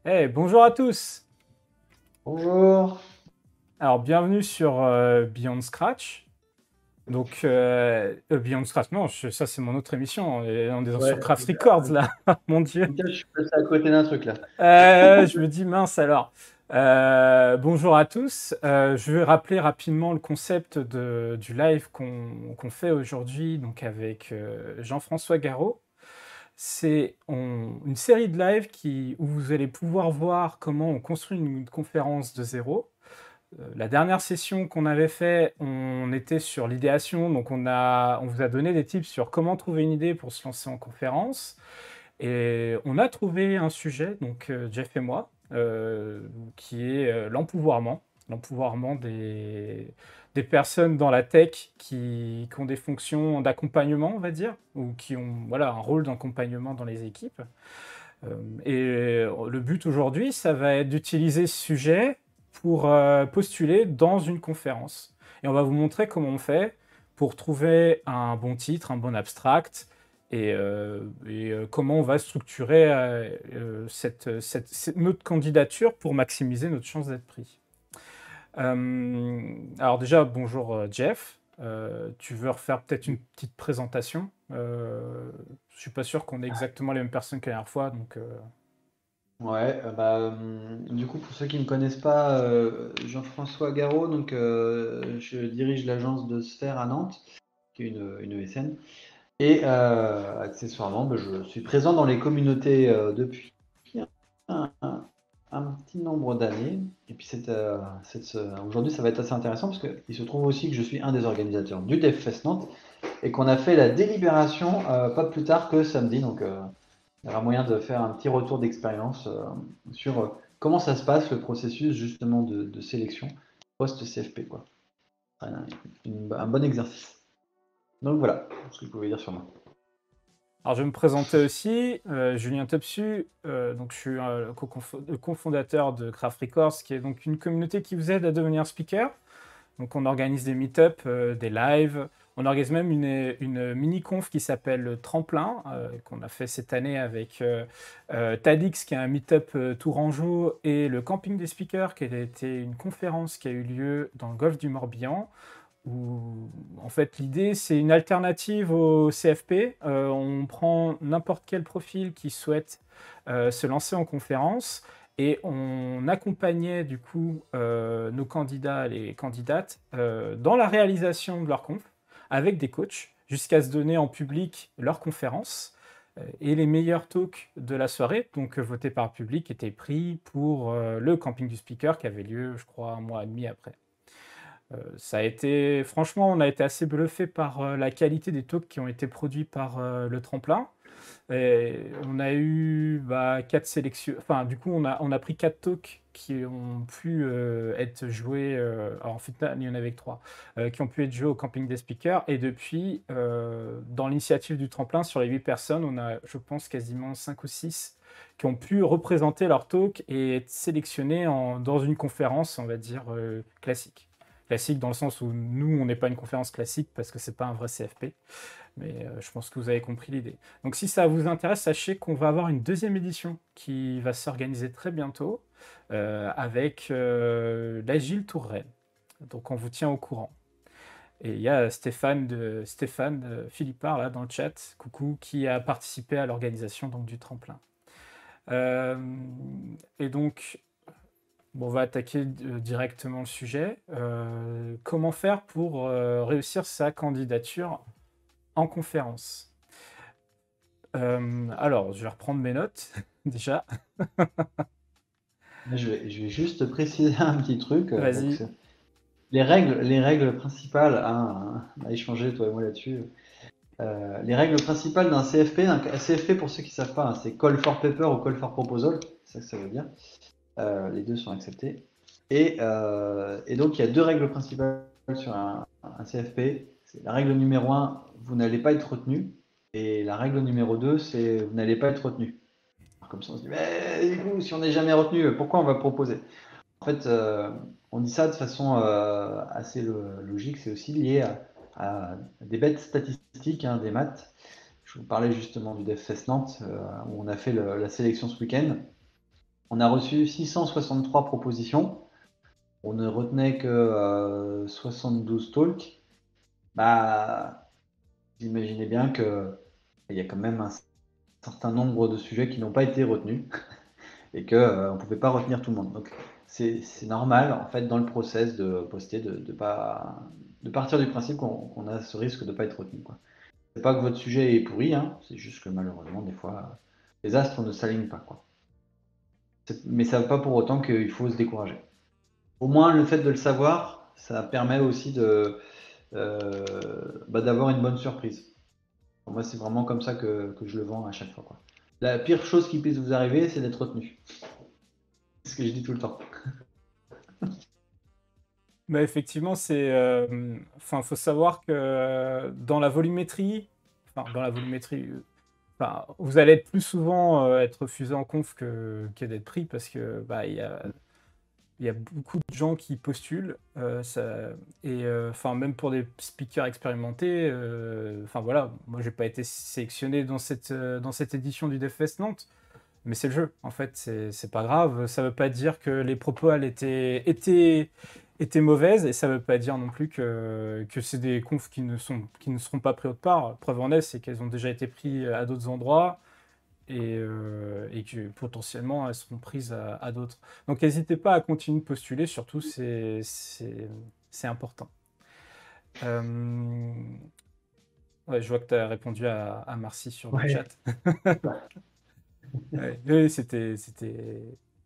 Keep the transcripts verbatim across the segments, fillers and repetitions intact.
Eh, bonjour à tous. Bonjour. Alors, bienvenue sur euh, Beyond Scratch. Donc, euh, euh, Beyond Scratch, non, je- ça c'est mon autre émission. Et on est sur Ouais, Craft Records là. Mon Dieu. putain, je suis passé à côté d'un truc là. Euh, je me dis mince alors. Euh, bonjour à tous. Euh, je vais rappeler rapidement le concept de- du live qu'on qu'on fait aujourd'hui, donc avec euh, Jean-François Garot. C'est on- une série de lives qui, où vous allez pouvoir voir comment on construit une conférence de zéro. Euh, La dernière session qu'on avait fait, on était sur l'idéation, donc on a, on vous a donné des tips sur comment trouver une idée pour se lancer en conférence. Et on a trouvé un sujet, donc euh, Jeff et moi, euh, qui est euh, l'empouvoirment, l'empouvoirment des, des personnes dans la tech qui, qui ont des fonctions d'accompagnement, on va dire, ou qui ont voilà, un rôle d'accompagnement dans les équipes. Euh, et le but aujourd'hui, ça va être d'utiliser ce sujet pour euh, postuler dans une conférence. Et on va vous montrer comment on fait pour trouver un bon titre, un bon abstract, et, euh, et, euh, comment on va structurer euh, euh, cette, cette- cette- notre candidature pour maximiser notre chance d'être pris. Euh, alors déjà, bonjour euh, Jeff. Euh, tu veux refaire peut-être une petite présentation? Euh, je suis pas sûr qu'on ait exactement les mêmes personnes que la dernière fois, donc... euh, Ouais, euh, bah, hum, du coup, pour ceux qui ne connaissent pas, euh, Jean-François Garot, donc euh, je dirige l'agence de Sphère à Nantes, qui est une, une E S N. Et euh, accessoirement, bah, je suis présent dans les communautés euh, depuis un, un- un petit nombre d'années. Et puis c'est, euh, c'est ce- aujourd'hui, ça va être assez intéressant parce qu'il se trouve aussi que je suis un des organisateurs du DevFest Nantes et qu'on a fait la délibération euh, pas plus tard que samedi. Donc, euh, il y aura moyen de faire un petit retour d'expérience euh, sur euh, comment ça se passe le processus justement de, de sélection post-C F P, quoi. Un, une- un bon exercice. Donc voilà ce que je pouvais dire sur moi. Alors, je vais me présenter aussi, euh, Julien Topsu. Euh, donc, je suis euh, le co-confo- le cofondateur de Craft Records, qui est donc une communauté qui vous aide à devenir speaker. Donc, on organise des meet-up, euh, des lives. On organise même une, une mini-conf qui s'appelle le Tremplin, euh, qu'on a fait cette année avec euh, euh, Tadix, qui est un meet-up euh, tourangeau, et le Camping des speakers, qui a été une conférence qui a eu lieu dans le golfe du Morbihan où en fait l'idée c'est une alternative au C F P. Euh, on prend n'importe quel profil qui souhaite euh, se lancer en conférence et on accompagnait du coup euh, nos candidats et les candidates euh, dans la réalisation de leur conf avec des coachs jusqu'à se donner en public leur conférence. Euh, Et les meilleurs talks de la soirée, donc euh, votés par le public, étaient pris pour euh, le camping du speaker qui avait lieu, je crois, un mois et demi après. Euh, ça a été, franchement, on a été assez bluffé par euh, la qualité des talks qui ont été produits par euh, le tremplin. Et on a eu bah, quatre sélections. Enfin, du coup, on a, on a pris quatre talks qui ont pu euh, être joués. Euh, alors, en fait, il y en avait que trois euh, qui ont pu être joués au camping des speakers. Et depuis, euh, dans l'initiative du tremplin, sur les huit personnes, on a, je pense, quasiment cinq ou six qui ont pu représenter leur talk et être sélectionnés en- dans une conférence, on va dire, euh, classique. Classique dans le sens où nous, on n'est pas une conférence classique parce que c'est pas un vrai C F P. Mais euh, je pense que vous avez compris l'idée. Donc si ça vous intéresse, sachez qu'on va avoir une deuxième édition qui va s'organiser très bientôt euh, avec euh, l'Agile Tourelle. Donc on vous tient au courant. Et il y a Stéphane, de, Stéphane euh, Philippard là dans le chat, coucou, qui a participé à l'organisation donc, du tremplin. Euh, et donc, bon, on va attaquer euh, directement le sujet. Euh, comment faire pour euh, réussir sa candidature en conférence? Euh, alors, je vais reprendre mes notes déjà. Je vais, je vais juste préciser un petit truc. euh, donc Vas-y. c'est- les règles, les règles principales à, à échanger toi et moi là-dessus. Euh, les règles principales d'un C F P, un C F P pour ceux qui ne savent pas, hein, c'est Call for Paper ou Call for Proposal, c'est ça que ça veut dire. Euh, les deux sont acceptés. Et, euh, et donc, il y a deux règles principales sur un, un C F P. C'est la règle numéro un, vous n'allez pas être retenu. Et la règle numéro deux, c'est vous n'allez pas être retenu. Alors, comme ça, on se dit, mais du coup, si on n'est jamais retenu, pourquoi on va proposer? En fait, euh, on dit ça de façon euh, assez lo- logique. C'est aussi lié à, à des bêtes statistiques, hein, des maths. Je vous parlais justement du DevFest Nantes, euh, où on a fait le- la sélection ce week-end. On a reçu six cent soixante-trois propositions. On ne retenait que euh, soixante-douze talks. Bah, vous imaginez bien qu'il y a quand même un certain nombre de sujets qui n'ont pas été retenus et qu'on euh, ne pouvait pas retenir tout le monde. Donc, c'est c'est normal, en fait, dans le process de poster, de, de, pas, de partir du principe qu'on qu'on a ce risque de ne pas être retenu, quoi. C'est pas que votre sujet est pourri, hein, c'est juste que malheureusement, des fois, les astres ne s'alignent pas, quoi. C'est- Mais ça ne veut pas pour autant qu'il faut se décourager. Au moins, le fait de le savoir, ça permet aussi de, euh, bah, d'avoir une bonne surprise. Moi, c'est vraiment comme ça que, que je le vends à chaque fois, quoi. La pire chose qui puisse vous arriver, c'est d'être retenu. C'est ce que je dis tout le temps. Bah, effectivement, c'est, euh, enfin, faut savoir que euh, dans la volumétrie, enfin, dans la volumétrie, euh, enfin, vous allez être plus souvent euh, être refusé en conf que, que d'être pris parce que bah, il y a, il y a beaucoup de gens qui postulent, euh, ça, et euh, enfin, même pour des speakers expérimentés, euh, enfin voilà, moi j'ai pas été sélectionné dans cette, euh, dans cette édition du DevFest Nantes, mais c'est le jeu, en fait, c'est c'est pas grave. Ça veut pas dire que les propos étaient, étaient, étaient mauvaises, et ça veut pas dire non plus que, que c'est des confs qui ne, sont, qui ne seront pas pris autre part. Preuve en est, c'est qu'elles ont déjà été prises à d'autres endroits, et, euh, et que potentiellement elles seront prises à, à d'autres. Donc n'hésitez pas à continuer de postuler, surtout c'est c'est- c'est important. Euh, ouais, je vois que tu as répondu à, à Marcy sur le Ouais, chat. c'est ça. Ouais, oui, c'était, c'était...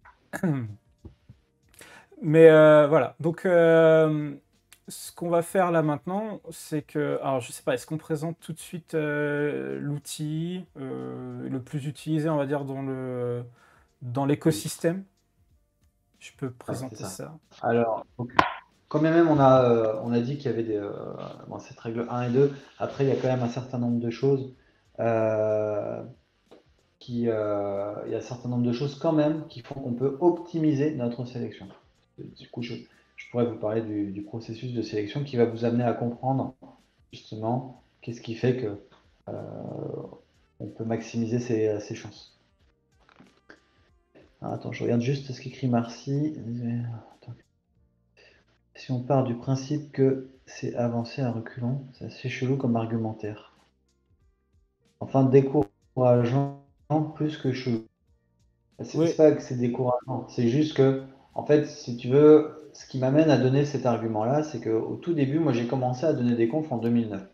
Mais euh, voilà, donc euh, ce qu'on va faire là maintenant, c'est que, alors je sais pas, est-ce qu'on présente tout de suite euh, l'outil euh, le plus utilisé, on va dire, dans le, dans Oui, l'écosystème? Je peux ouais, c'est présenter ça. ça. Alors, donc, quand bien même on a, euh, on a dit qu'il y avait des, euh, bon, cette règle un et deux, après il y a quand même un certain nombre de choses euh, qui, euh, il y a un certain nombre de choses quand même qui font qu'on peut optimiser notre sélection. Du coup, je, je pourrais vous parler du, du processus de sélection qui va vous amener à comprendre justement qu'est-ce qui fait que euh, on peut maximiser ses, ses chances. Alors, attends, je regarde juste ce qu'écrit Marcy. Attends. Si on part du principe que c'est avancer à reculons, c'est assez chelou comme argumentaire. Enfin, décourageant plus que chelou. C'est c'est Oui, pas que c'est décourageant, c'est juste que, en fait, si tu veux, ce qui m'amène à donner cet argument-là, c'est qu'au tout début, moi j'ai commencé à donner des confs en deux mille neuf.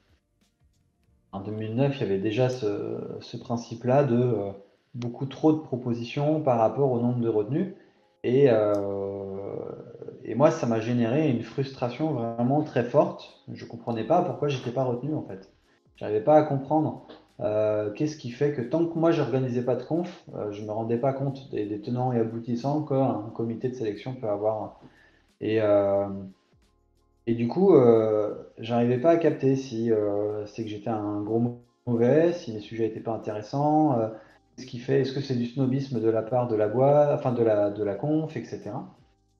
En deux mille neuf, il y avait déjà ce, ce principe-là de euh, beaucoup trop de propositions par rapport au nombre de retenus. Et, euh, et moi, ça m'a généré une frustration vraiment très forte. Je ne comprenais pas pourquoi j'étais pas retenu en fait. Je n'arrivais pas à comprendre euh, qu'est-ce qui fait que tant que moi je n'organisais pas de conf, euh, je ne me rendais pas compte des, des tenants et aboutissants qu'un comité de sélection peut avoir. Et, euh, et du coup, euh, j'arrivais pas à capter si euh, c'est que j'étais un gros mauvais, si mes sujets n'étaient pas intéressants, euh, ce qui fait, est-ce que c'est du snobisme de la part de la boîte, enfin de la, de la conf, et cetera.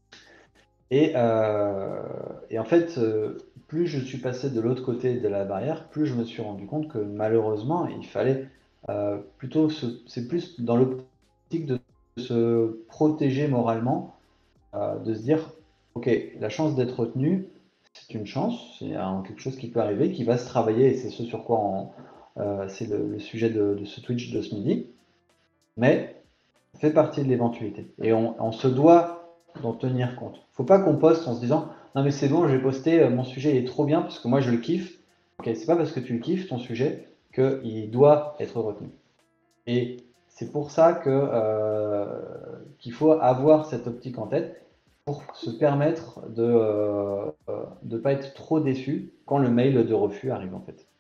Et, euh, et en fait, euh, plus je suis passé de l'autre côté de la barrière, plus je me suis rendu compte que malheureusement, il fallait euh, plutôt, se- c'est plus dans l'optique de se protéger moralement, euh, de se dire, ok, la chance d'être retenu, c'est une chance, c'est un- quelque chose qui peut arriver, qui va se travailler, et c'est ce sur quoi on- euh, c'est le, le sujet de, de ce Twitch de ce midi, mais ça fait partie de l'éventualité. Et on, on se doit d'en tenir compte. Faut pas qu'on poste en se disant, non mais c'est bon, j'ai posté, euh, mon sujet il est trop bien parce que moi je le kiffe. Ok, c'est pas parce que tu le kiffes ton sujet qu'il doit être retenu. Et c'est pour ça que euh, qu'il faut avoir cette optique en tête pour se permettre de ne euh, euh, pas être trop déçu quand le mail de refus arrive en fait.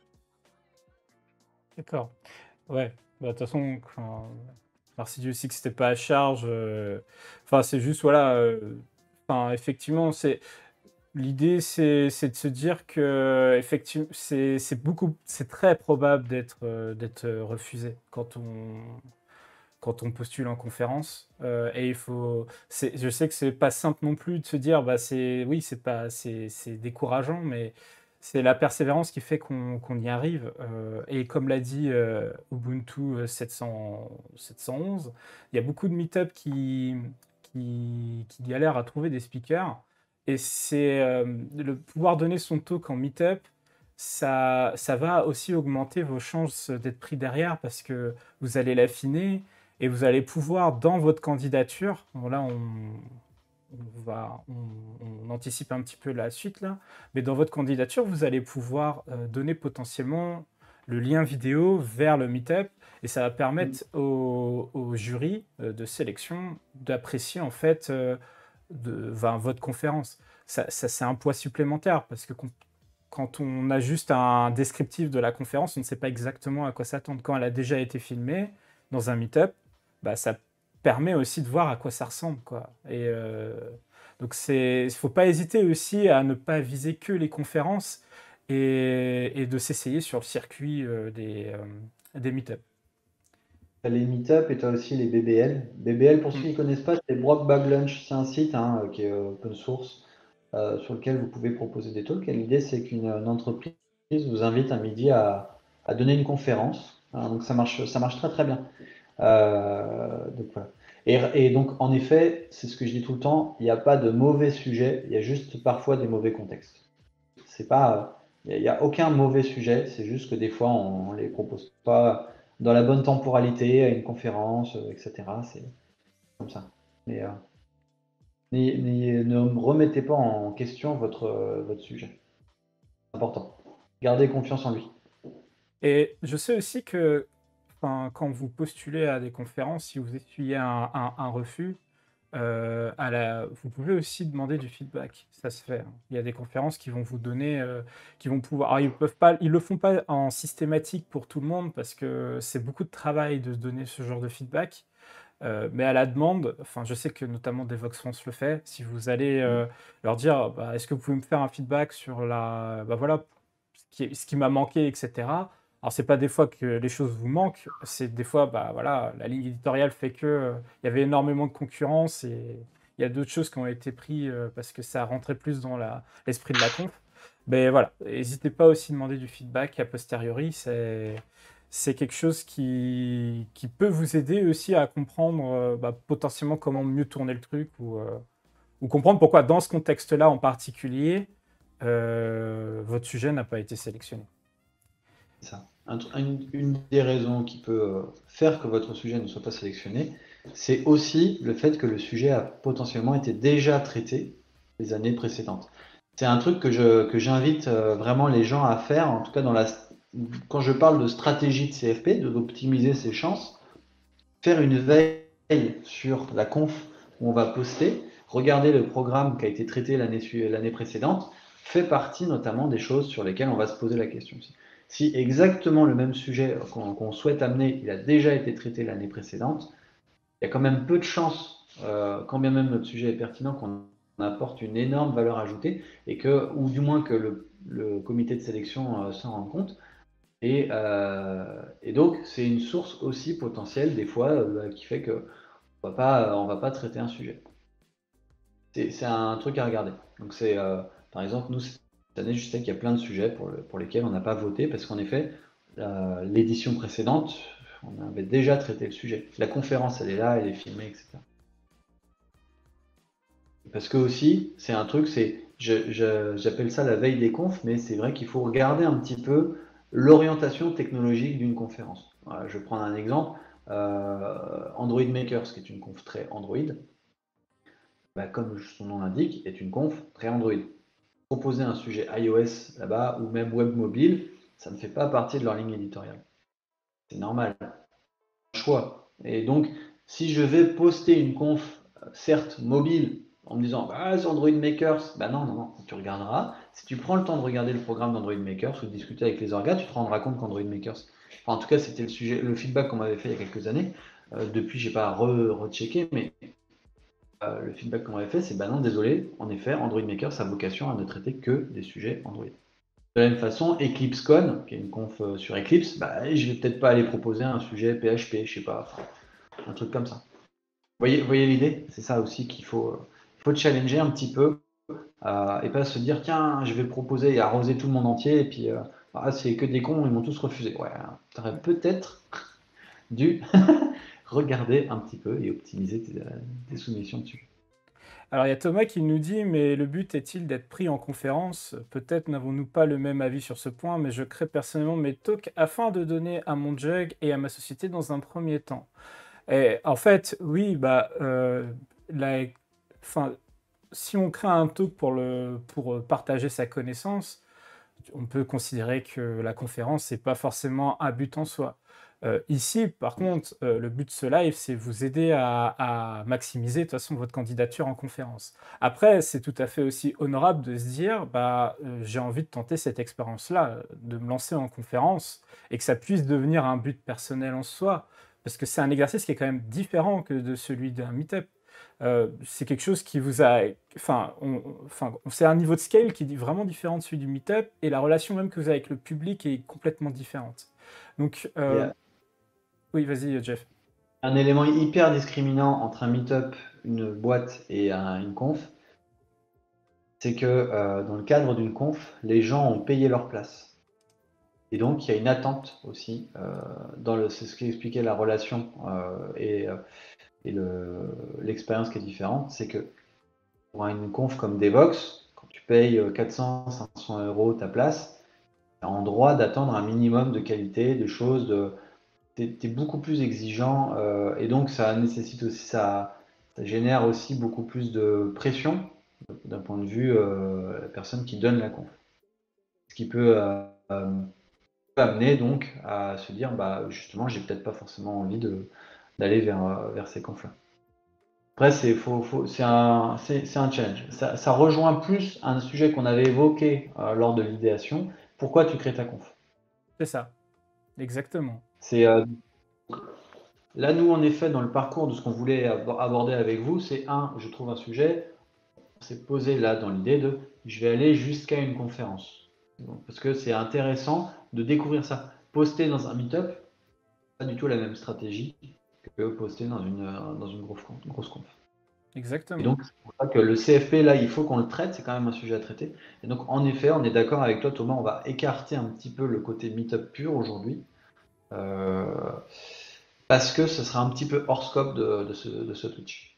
d'accord. Ouais, bah, de toute façon, quand... alors si Dieu sait que c'était pas à charge, euh, enfin c'est juste, voilà, euh, enfin effectivement, c'est... L'idée, c'est c'est de se dire que effectivement, c'est c'est beaucoup, c'est très probable d'être euh, d'être euh, refusé quand on quand on postule en conférence. Euh, et il faut, c'est, je sais que c'est pas simple non plus de se dire, bah c'est, oui, c'est pas, c'est c'est décourageant, mais C'est la persévérance qui fait qu'on qu'on y arrive. Euh, et comme l'a dit euh, Ubuntu sept cents sept cent onze, il y a beaucoup de meet-up qui, qui, qui galèrent à trouver des speakers. Et c'est euh, le pouvoir donner son talk en meet-up, ça, ça va aussi augmenter vos chances d'être pris derrière parce que vous allez l'affiner et vous allez pouvoir, dans votre candidature, bon là on, on va, on, on anticipe un petit peu la suite là, mais dans votre candidature, vous allez pouvoir euh, donner potentiellement le lien vidéo vers le meetup et ça va Mm. permettre au, au jury euh, de sélection d'apprécier en fait euh, de, enfin, votre conférence. Ça, ça, c'est un poids supplémentaire parce que con- quand on a juste un descriptif de la conférence, on ne sait pas exactement à quoi s'attendre. Quand elle a déjà été filmée dans un meet-up, bah, ça permet aussi de voir à quoi ça ressemble, quoi. Et euh, donc c'est, il faut pas hésiter aussi à ne pas viser que les conférences et, et de s'essayer sur le circuit euh, des, euh, des meet-up. T'as les meet-up et tu as aussi les B B L. B B L, pour ceux Mm. qui ne connaissent pas, c'est Brock Bag Lunch. C'est un site hein, qui est euh, open source euh, sur lequel vous pouvez proposer des talks. Et l'idée, c'est qu'une une entreprise vous invite à midi à, à donner une conférence. Hein, donc ça marche, ça marche très très bien. Euh, donc voilà. Et, et donc en effet, c'est ce que je dis tout le temps, il n'y a pas de mauvais sujet, il y a juste parfois des mauvais contextes. C'est pas, il n'y a, a aucun mauvais sujet, c'est juste que des fois on, ne les propose pas dans la bonne temporalité à une conférence, euh, et cetera. C'est comme ça. Mais euh, n'y- n'y- ne remettez pas en question votre, euh, votre sujet. C'est important. Gardez confiance en lui. Et je sais aussi que enfin, quand vous postulez à des conférences, si vous essuyez un, un- un refus, euh, à la... vous pouvez aussi demander du feedback. Ça se fait, hein. Il y a des conférences qui vont vous donner, euh, qui vont pouvoir. Alors, ils peuvent pas, ils le font pas en systématique pour tout le monde parce que c'est beaucoup de travail de donner ce genre de feedback. Euh, mais à la demande, enfin, je sais que notamment Devox France le fait. Si vous allez euh, leur dire, bah, est-ce que vous pouvez me faire un feedback sur la, bah voilà, ce qui, ce qui m'a manqué, et cetera. Alors c'est pas des fois que les choses vous manquent, c'est des fois, bah voilà, la ligne éditoriale fait que euh, il y avait énormément de concurrence et il y a d'autres choses qui ont été prises euh, parce que ça rentrait plus dans la- l'esprit de la conf. Mais voilà, n'hésitez pas aussi à demander du feedback a posteriori, c'est c'est quelque chose qui, qui peut vous aider aussi à comprendre euh, bah, potentiellement comment mieux tourner le truc ou, euh, ou comprendre pourquoi dans ce contexte-là en particulier, euh, votre sujet n'a pas été sélectionné. Ça. Un tr- une, une des raisons qui peut euh, faire que votre sujet ne soit pas sélectionné, c'est aussi le fait que le sujet a potentiellement été déjà traité les années précédentes. C'est un truc que je, que j'invite euh, vraiment les gens à faire, en tout cas dans la, quand je parle de stratégie de C F P, de d'optimiser ses chances, faire une veille sur la conf où on va poster, regarder le programme qui a été traité l'année su- l'année précédente, fait partie notamment des choses sur lesquelles on va se poser la question. Si exactement le même sujet qu'on qu'on souhaite amener, il a déjà été traité l'année précédente, il y a quand même peu de chances, euh, quand bien même notre sujet est pertinent, qu'on apporte une énorme valeur ajoutée et que, ou du moins que le, le comité de sélection euh, s'en rende compte. Et, euh, et donc, c'est une source aussi potentielle, des fois, euh, qui fait qu'on ne va pas, on va pas traiter un sujet. C'est c'est un truc à regarder. Donc, c'est, euh, par exemple, nous, cette année, je sais qu'il y a plein de sujets pour, le- pour lesquels on n'a pas voté, parce qu'en effet, la- l'édition précédente, on avait déjà traité le sujet. La conférence, elle est là, elle est filmée, et cetera. Parce que aussi, c'est un truc, c'est, je- je- j'appelle ça la veille des confs, mais c'est vrai qu'il faut regarder un petit peu l'orientation technologique d'une conférence. Voilà, je vais prendre un exemple. Euh, Android Makers, qui est une conf très Android, bah, comme son nom l'indique, est une conf très Android. Proposer un sujet iOS là-bas, ou même web mobile, ça ne fait pas partie de leur ligne éditoriale. C'est normal, choix. Et donc, si je vais poster une conf, euh, certes mobile, en me disant, bah, c'est Android Makers, bah non, non, non, tu regarderas. Si tu prends le temps de regarder le programme d'Android Makers ou de discuter avec les orgas, tu te rendras compte qu'Android Makers, enfin, en tout cas, c'était le sujet, le feedback qu'on m'avait fait il y a quelques années. Euh, depuis, j'ai pas re- rechecké, mais euh, le feedback qu'on m'avait fait, c'est, bah non, désolé, en effet, Android Makers a vocation à ne traiter que des sujets Android. De la même façon, EclipseCon, qui est une conf euh, sur Eclipse, bah, je vais peut-être pas aller proposer un sujet P H P, je sais pas, enfin, un truc comme ça. Vous voyez, voyez l'idée? C'est ça aussi qu'il faut, euh, faut challenger un petit peu Euh, et pas se dire, tiens, je vais proposer et arroser tout le monde entier, et puis, euh, ah, c'est que des cons, ils m'ont tous refusé. Ouais, tu aurais peut-être dû regarder un petit peu et optimiser tes, euh, tes soumissions dessus. Alors il y a Thomas qui nous dit, mais le but est-il d'être pris en conférence? Peut-être n'avons-nous pas le même avis sur ce point, mais je crée personnellement mes talks afin de donner à mon jug et à ma société dans un premier temps. Et en fait, oui, bah, euh, la- enfin, si on crée un talk pour, le, pour euh, partager sa connaissance, on peut considérer que la conférence, c'est pas forcément un but en soi. Euh, ici, par contre, euh, le but de ce live, c'est vous aider à, à maximiser de toute façon votre candidature en conférence. Après, c'est tout à fait aussi honorable de se dire, bah, euh, j'ai envie de tenter cette expérience-là, euh, de me lancer en conférence et que ça puisse devenir un but personnel en soi, parce que c'est un exercice qui est quand même différent que de celui d'un meet-up. Euh, c'est quelque chose qui vous a. Enfin, on, enfin, c'est un niveau de scale qui est vraiment différent de celui du meet-up et la relation même que vous avez avec le public est complètement différente. Donc, Il y euh, a oui, vas-y, Jeff. un élément hyper discriminant entre un meet-up, une boîte et un- une conf, c'est que euh, dans le cadre d'une conf, les gens ont payé leur place. Et donc, il y a une attente aussi. Euh, dans le, c'est ce qui expliquait la relation euh, et, euh, et le- l'expérience qui est différente. C'est que pour une conf comme Devox, quand tu payes euh, quatre cents, cinq cents euros ta place, tu as en droit d'attendre un minimum de qualité, de choses. De, tu es, beaucoup plus exigeant euh, et donc ça nécessite aussi, ça, ça génère aussi beaucoup plus de pression d'un point de vue euh, la personne qui donne la conf. Ce qui peut euh, euh, amener donc à se dire, bah, justement, j'ai peut-être pas forcément envie de, d'aller vers, euh, vers ces conflits. Après, c'est faut, faut, c'est un, c'est, c'est un challenge. Ça, ça rejoint plus un sujet qu'on avait évoqué euh, lors de l'idéation. Pourquoi tu crées ta conf? C'est ça, exactement. C'est euh, là, nous, en effet, dans le parcours de ce qu'on voulait aborder avec vous, c'est un, je trouve un sujet, on s'est posé là dans l'idée de, je vais aller jusqu'à une conférence. Parce que c'est intéressant de découvrir ça. Poster dans un meet-up, pas du tout la même stratégie que poster dans une, dans une grosse, grosse conf. Et Exactement. donc, c'est pour ça que le C F P, là, il faut qu'on le traite, c'est quand même un sujet à traiter. Et donc, en effet, on est d'accord avec toi, Thomas, on va écarter un petit peu le côté meet-up pur aujourd'hui, euh, parce que ce sera un petit peu hors scope de, de ce, de ce Twitch.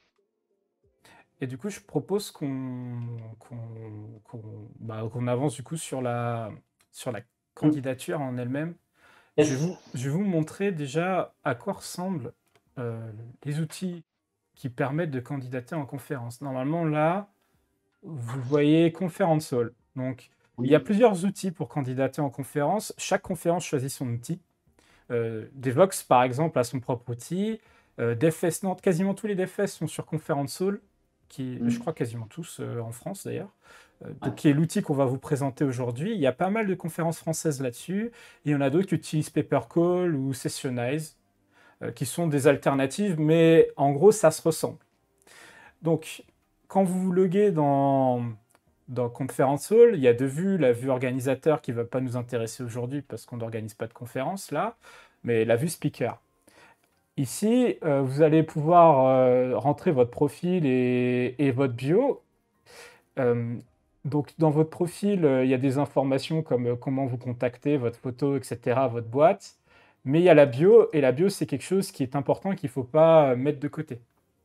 Et du coup, je propose qu'on qu'on qu'on- bah, qu'on avance du coup sur la, sur la Mm. candidature en elle-même. Je vais Yes. vous, je vais vous montrer déjà à quoi ressemblent euh, les outils qui permettent de candidater en conférence. Normalement, là, vous voyez Conference Hall. Donc, il y a Oui. plusieurs outils pour candidater en conférence. Chaque conférence choisit son outil. Euh, Devox, par exemple, a son propre outil. Euh, DevFest Nantes, quasiment tous les DevFest sont sur Conference Hall, qui, je Mm. crois quasiment tous euh, en France d'ailleurs. Euh, Ouais. donc, qui est l'outil qu'on va vous présenter aujourd'hui. Il y a pas mal de conférences françaises là-dessus. Il y en a d'autres qui utilisent Papercall ou Sessionize, euh, qui sont des alternatives, mais en gros, ça se ressemble. Donc, quand vous vous loguez dans, dans Conference Hall, il y a deux vues. La vue organisateur qui ne va pas nous intéresser aujourd'hui parce qu'on n'organise pas de conférence là, mais la vue speaker. Ici, euh, vous allez pouvoir euh, rentrer votre profil et, et votre bio. Euh, donc, dans votre profil, euh, il y a des informations comme euh, comment vous contacter, votre photo, et cetera, votre boîte. Mais il y a la bio, et la bio, c'est quelque chose qui est important qu'il ne faut pas euh, mettre de côté.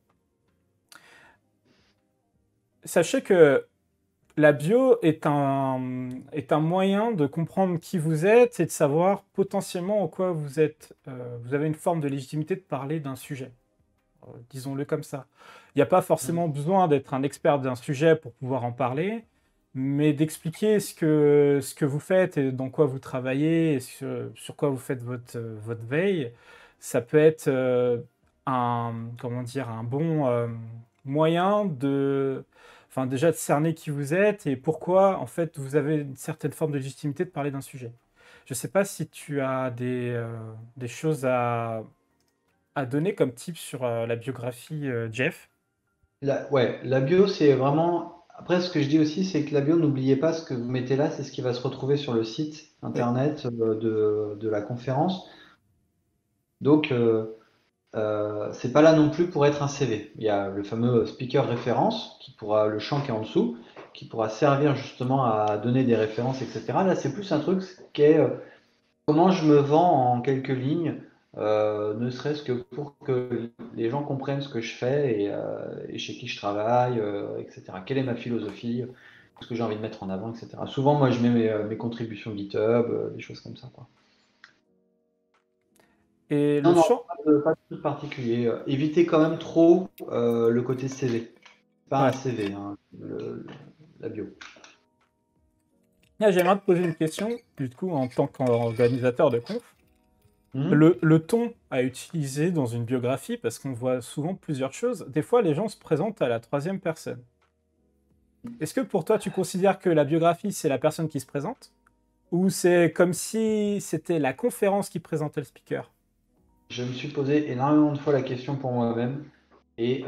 Sachez que la bio est un, est un moyen de comprendre qui vous êtes et de savoir potentiellement en quoi vous êtes. Euh, vous avez une forme de légitimité de parler d'un sujet. Euh, disons-le comme ça. Il n'y a pas Mm. forcément besoin d'être un expert d'un sujet pour pouvoir en parler, mais d'expliquer ce que, ce que vous faites et dans quoi vous travaillez, et ce- sur quoi vous faites votre, euh, votre veille, ça peut être euh, un, comment dire, un bon euh, moyen de, enfin déjà de cerner qui vous êtes et pourquoi en fait vous avez une certaine forme de légitimité de parler d'un sujet. Je ne sais pas si tu as des, euh, des choses à, à donner comme type sur euh, la biographie euh, Jeff. La, ouais, la bio, c'est vraiment. Après, ce que je dis aussi, c'est que la bio, n'oubliez pas ce que vous mettez là, c'est ce qui va se retrouver sur le site Oui, internet euh, de, de la conférence. Donc, euh, euh, c'est pas là non plus pour être un C V. Il y a le fameux speaker référence, qui pourra, le champ qui est en dessous, qui pourra servir justement à donner des références, et cetera. Là, c'est plus un truc qui est euh, comment je me vends en quelques lignes, euh, ne serait-ce que pour que les gens comprennent ce que je fais et, euh, et chez qui je travaille, euh, et cetera. Quelle est ma philosophie, ce que j'ai envie de mettre en avant, et cetera. Souvent, moi, je mets mes, euh, mes contributions GitHub, euh, des choses comme ça, quoi. Et le Non, non, champ, pas de, pas de truc particulier. Euh, Évitez quand même trop euh, le côté C V. Pas un ouais. C V, hein, le- le- la bio. Là, j'aimerais te poser une question, du coup, en tant qu'organisateur de conf. Mhm. Le, le ton à utiliser dans une biographie, parce qu'on voit souvent plusieurs choses. Des fois, les gens se présentent à la troisième personne. Est-ce que pour toi, tu considères que la biographie, c'est la personne qui se présente? Ou c'est comme si c'était la conférence qui présentait le speaker? Je me suis posé énormément de fois la question pour moi-même. Et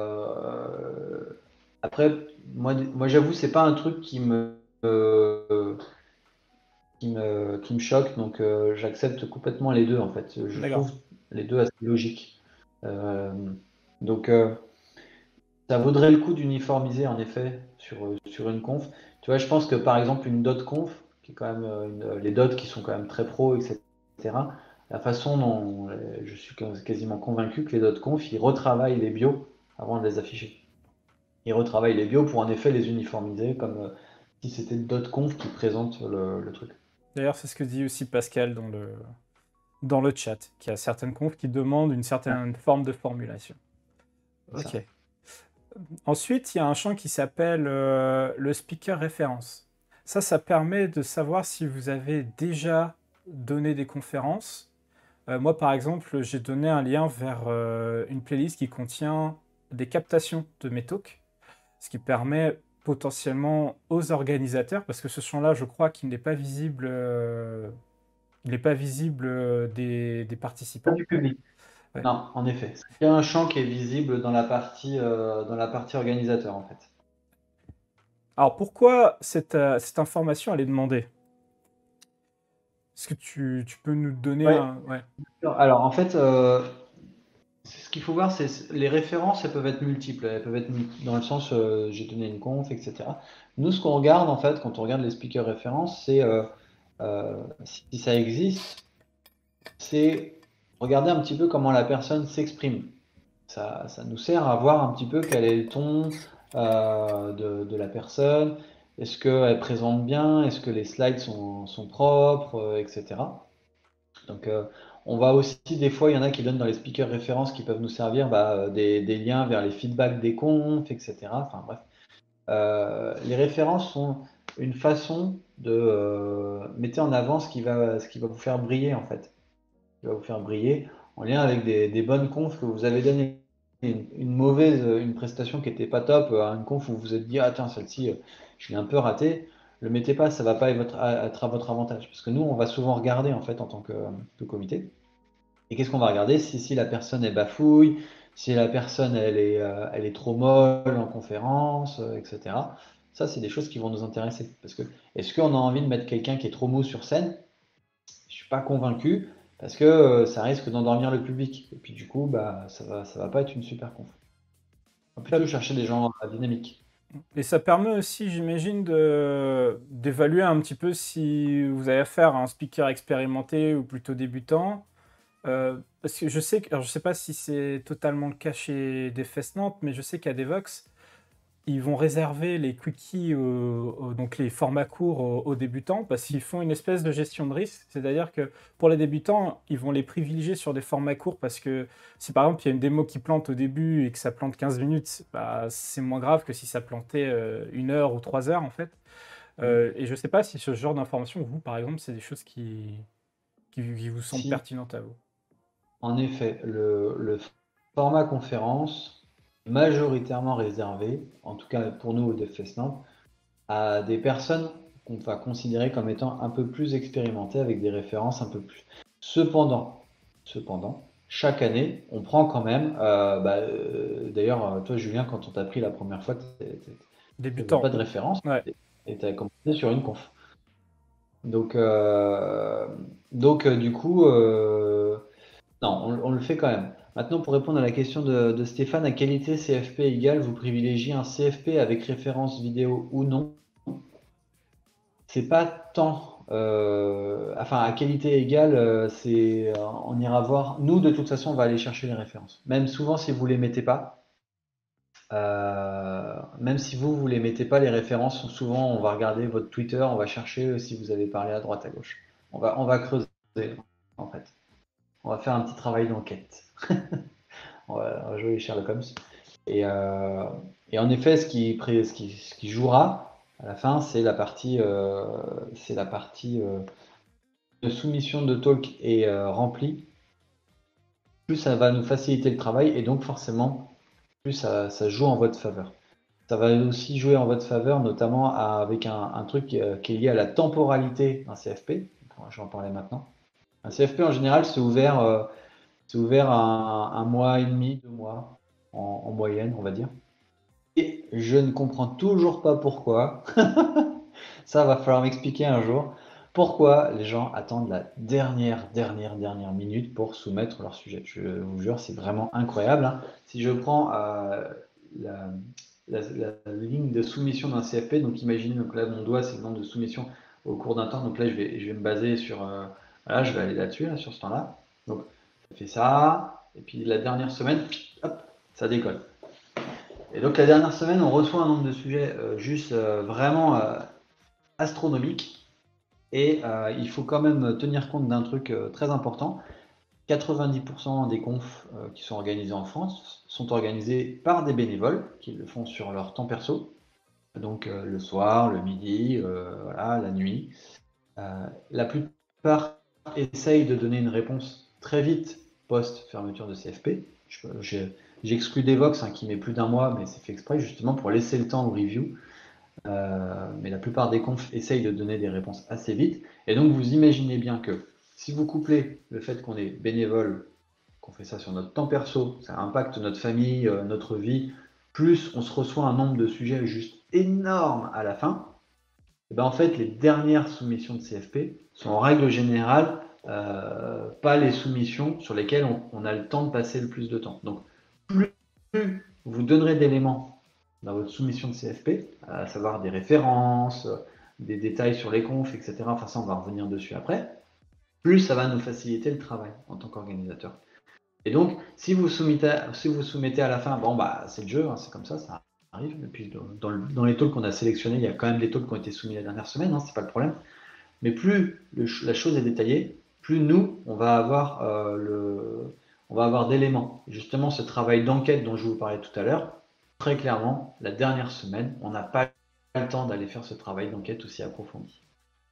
euh, après, moi, moi j'avoue, c'est pas un truc qui me, euh, qui me, qui me choque, donc euh, j'accepte complètement les deux en fait. Je D'accord. trouve les deux assez logiques. Euh, donc euh, ça vaudrait le coup d'uniformiser en effet sur, euh, sur une conf. Tu vois, je pense que par exemple une dot conf, qui est quand même euh, une- les dots qui sont quand même très pro, et cetera. La façon dont euh, je suis quasiment convaincu que les dot conf, ils retravaillent les bios avant de les afficher. Ils retravaillent les bios pour en effet les uniformiser comme euh, si c'était .conf qui présente le, le truc. D'ailleurs, c'est ce que dit aussi Pascal dans le, dans le chat, qu'il y a certaines confs qui demandent une Ouais, certaine forme de formulation. c'est Ok. ça. Ensuite, il y a un champ qui s'appelle euh, le speaker référence. Ça, ça permet de savoir si vous avez déjà donné des conférences. Euh, moi, par exemple, j'ai donné un lien vers euh, une playlist qui contient des captations de mes talks, ce qui permet potentiellement aux organisateurs, parce que ce champ-là, je crois qu'il n'est pas visible, euh, il n'est pas visible euh, des, des Pas participants. du public. Ouais. Non, en effet. Il y a un champ qui est visible dans la partie, euh, dans la partie organisateur en fait. Alors pourquoi cette, euh, cette information elle est demandée? Est-ce que tu, tu peux nous donner Ouais. un... Ouais, Alors en fait, euh, ce qu'il faut voir, c'est les références, elles peuvent être multiples. Elles peuvent être mul- dans le sens, euh, j'ai donné une conf, et cetera. Nous, ce qu'on regarde en fait, quand on regarde les speakers références, c'est euh, euh, si ça existe, c'est regarder un petit peu comment la personne s'exprime. Ça, ça nous sert à voir un petit peu quel est le ton euh, de, de la personne. Est-ce qu'elle présente bien? Est-ce que les slides sont, sont propres, euh, et cetera. Donc, euh, on va aussi, des fois, il y en a qui donnent dans les speakers références qui peuvent nous servir bah, euh, des, des liens vers les feedbacks des confs, et cetera. Enfin, bref. Euh, les références sont une façon de euh, mettre en avant ce qui va, ce qui va vous faire briller, en fait, qui va vous faire briller en lien avec des, des bonnes confs que vous avez données. Une, une mauvaise, une prestation qui n'était pas top, euh, une conf où vous vous êtes dit, ah tiens, celle-ci, euh, je l'ai un peu ratée, le mettez pas, ça va pas être, votre- être à votre avantage. Parce que nous, on va souvent regarder en fait en tant que, que comité. Et qu'est-ce qu'on va regarder? Si, si la personne est bafouille, si la personne elle est, euh, elle est trop molle en conférence, euh, et cetera. Ça, c'est des choses qui vont nous intéresser. Parce que est-ce qu'on a envie de mettre quelqu'un qui est trop mou sur scène? Je suis pas convaincu parce que euh, ça risque d'endormir le public. Et puis du coup, bah, ça va, ça va pas être une super conf. On va ça- plutôt chercher des gens euh, dynamiques. et ça permet aussi, j'imagine, de d'évaluer un petit peu si vous avez affaire à un speaker expérimenté ou plutôt débutant. Euh, parce que je sais que, alors je sais pas si c'est totalement le cas chez des Fesses Nantes, mais je sais qu'à Devox, ils vont réserver les quickies, aux- aux- donc les formats courts aux, aux débutants, parce qu'ils font une espèce de gestion de risque. C'est-à-dire que pour les débutants, ils vont les privilégier sur des formats courts, parce que si par exemple il y a une démo qui plante au début et que ça plante quinze minutes, bah, c'est moins grave que si ça plantait euh, une heure ou trois heures en fait. Euh, et je sais pas si ce genre d'informations, vous par exemple, c'est des choses qui, qui, qui vous semblent Si, pertinentes à vous. en effet, le, le format conférence est majoritairement réservé, en tout cas pour nous au DevFest Nantes, à des personnes qu'on va considérer comme étant un peu plus expérimentées avec des références un peu plus. Cependant, cependant, chaque année, on prend quand même. Euh, bah, euh, D'ailleurs, euh, toi, Julien, quand on t'a pris la première fois, tu n'avais pas Débutant. de référence Ouais. et tu as commencé sur une conf. Donc, euh, donc euh, du coup, euh, non, on, on le fait quand même. Maintenant, pour répondre à la question de, de Stéphane, à qualité C F P égale, vous privilégiez un C F P avec référence vidéo ou non? C'est pas tant, euh, enfin à qualité égale, euh, c'est, euh, on ira voir. Nous, de toute façon, on va aller chercher les références. Même souvent, si vous les mettez pas, euh, même si vous vous les mettez pas, les références, souvent, on va regarder votre Twitter, on va chercher si vous avez parlé à droite, à gauche. On va, on va creuser, en fait. On va faire un petit travail d'enquête. On va, on va jouer Sherlock Holmes. Et, euh, et en effet, ce qui, pré- ce qui, ce qui jouera à la fin, c'est la partie, euh, c'est la partie euh, de soumission de talk est euh, remplie. Plus ça va nous faciliter le travail et donc forcément, plus ça, ça joue en votre faveur. Ça va aussi jouer en votre faveur, notamment à- avec un, un truc euh, qui est lié à la temporalité d'un C F P. Bon, je vais en parler maintenant. Un C F P en général, c'est ouvert, euh, c'est ouvert à un, un mois et demi, deux mois en, en moyenne, on va dire. Et je ne comprends toujours pas pourquoi, ça va falloir m'expliquer un jour, pourquoi les gens attendent la dernière, dernière, dernière minute pour soumettre leur sujet. Je vous jure, c'est vraiment incroyable, hein. Si je prends euh, la, la- la ligne de soumission d'un C F P, donc imaginez, donc là mon doigt c'est le nombre de soumissions au cours d'un temps, donc là je vais, je vais me baser sur, euh, voilà, je vais aller là-dessus, là, sur ce temps-là. Donc ça fait ça, et puis la dernière semaine, hop, ça décolle. Et donc la dernière semaine, on reçoit un nombre de sujets euh, juste euh, vraiment euh, astronomique. Et euh, il faut quand même tenir compte d'un truc euh, très important. quatre-vingt-dix pour cent des confs euh, qui sont organisés en France sont organisés par des bénévoles qui le font sur leur temps perso. Donc euh, le soir, le midi, euh, voilà, la nuit. Euh, la plupart essayent de donner une réponse très vite post-fermeture de C F P. J'exclus Devox hein, qui met plus d'un mois, mais c'est fait exprès justement pour laisser le temps au review. Euh, mais la plupart des confs essayent de donner des réponses assez vite. Et donc vous imaginez bien que si vous couplez le fait qu'on est bénévole, qu'on fait ça sur notre temps perso, ça impacte notre famille, euh, notre vie, plus on se reçoit un nombre de sujets juste énorme à la fin, et ben en fait, les dernières soumissions de C F P sont en règle générale euh, pas les soumissions sur lesquelles on, on, a le temps de passer le plus de temps. Donc, plus vous donnerez d'éléments dans votre soumission de C F P, à savoir des références, des détails sur les confs, et cetera. Enfin, ça, on va revenir dessus après. Plus ça va nous faciliter le travail en tant qu'organisateur. Et donc, si vous soumettez, si vous soumettez à la fin, bon, bah, c'est le jeu, hein, c'est comme ça, ça arrive. Et puis, dans, le, dans les talks qu'on a sélectionnés, il y a quand même des talks qui ont été soumis la dernière semaine, hein, c'est pas le problème. Mais plus le, la chose est détaillée, plus nous, on va avoir, euh, le, on va avoir d'éléments. Justement, ce travail d'enquête dont je vous parlais tout à l'heure, très clairement, la dernière semaine, on n'a pas le temps d'aller faire ce travail d'enquête aussi approfondi.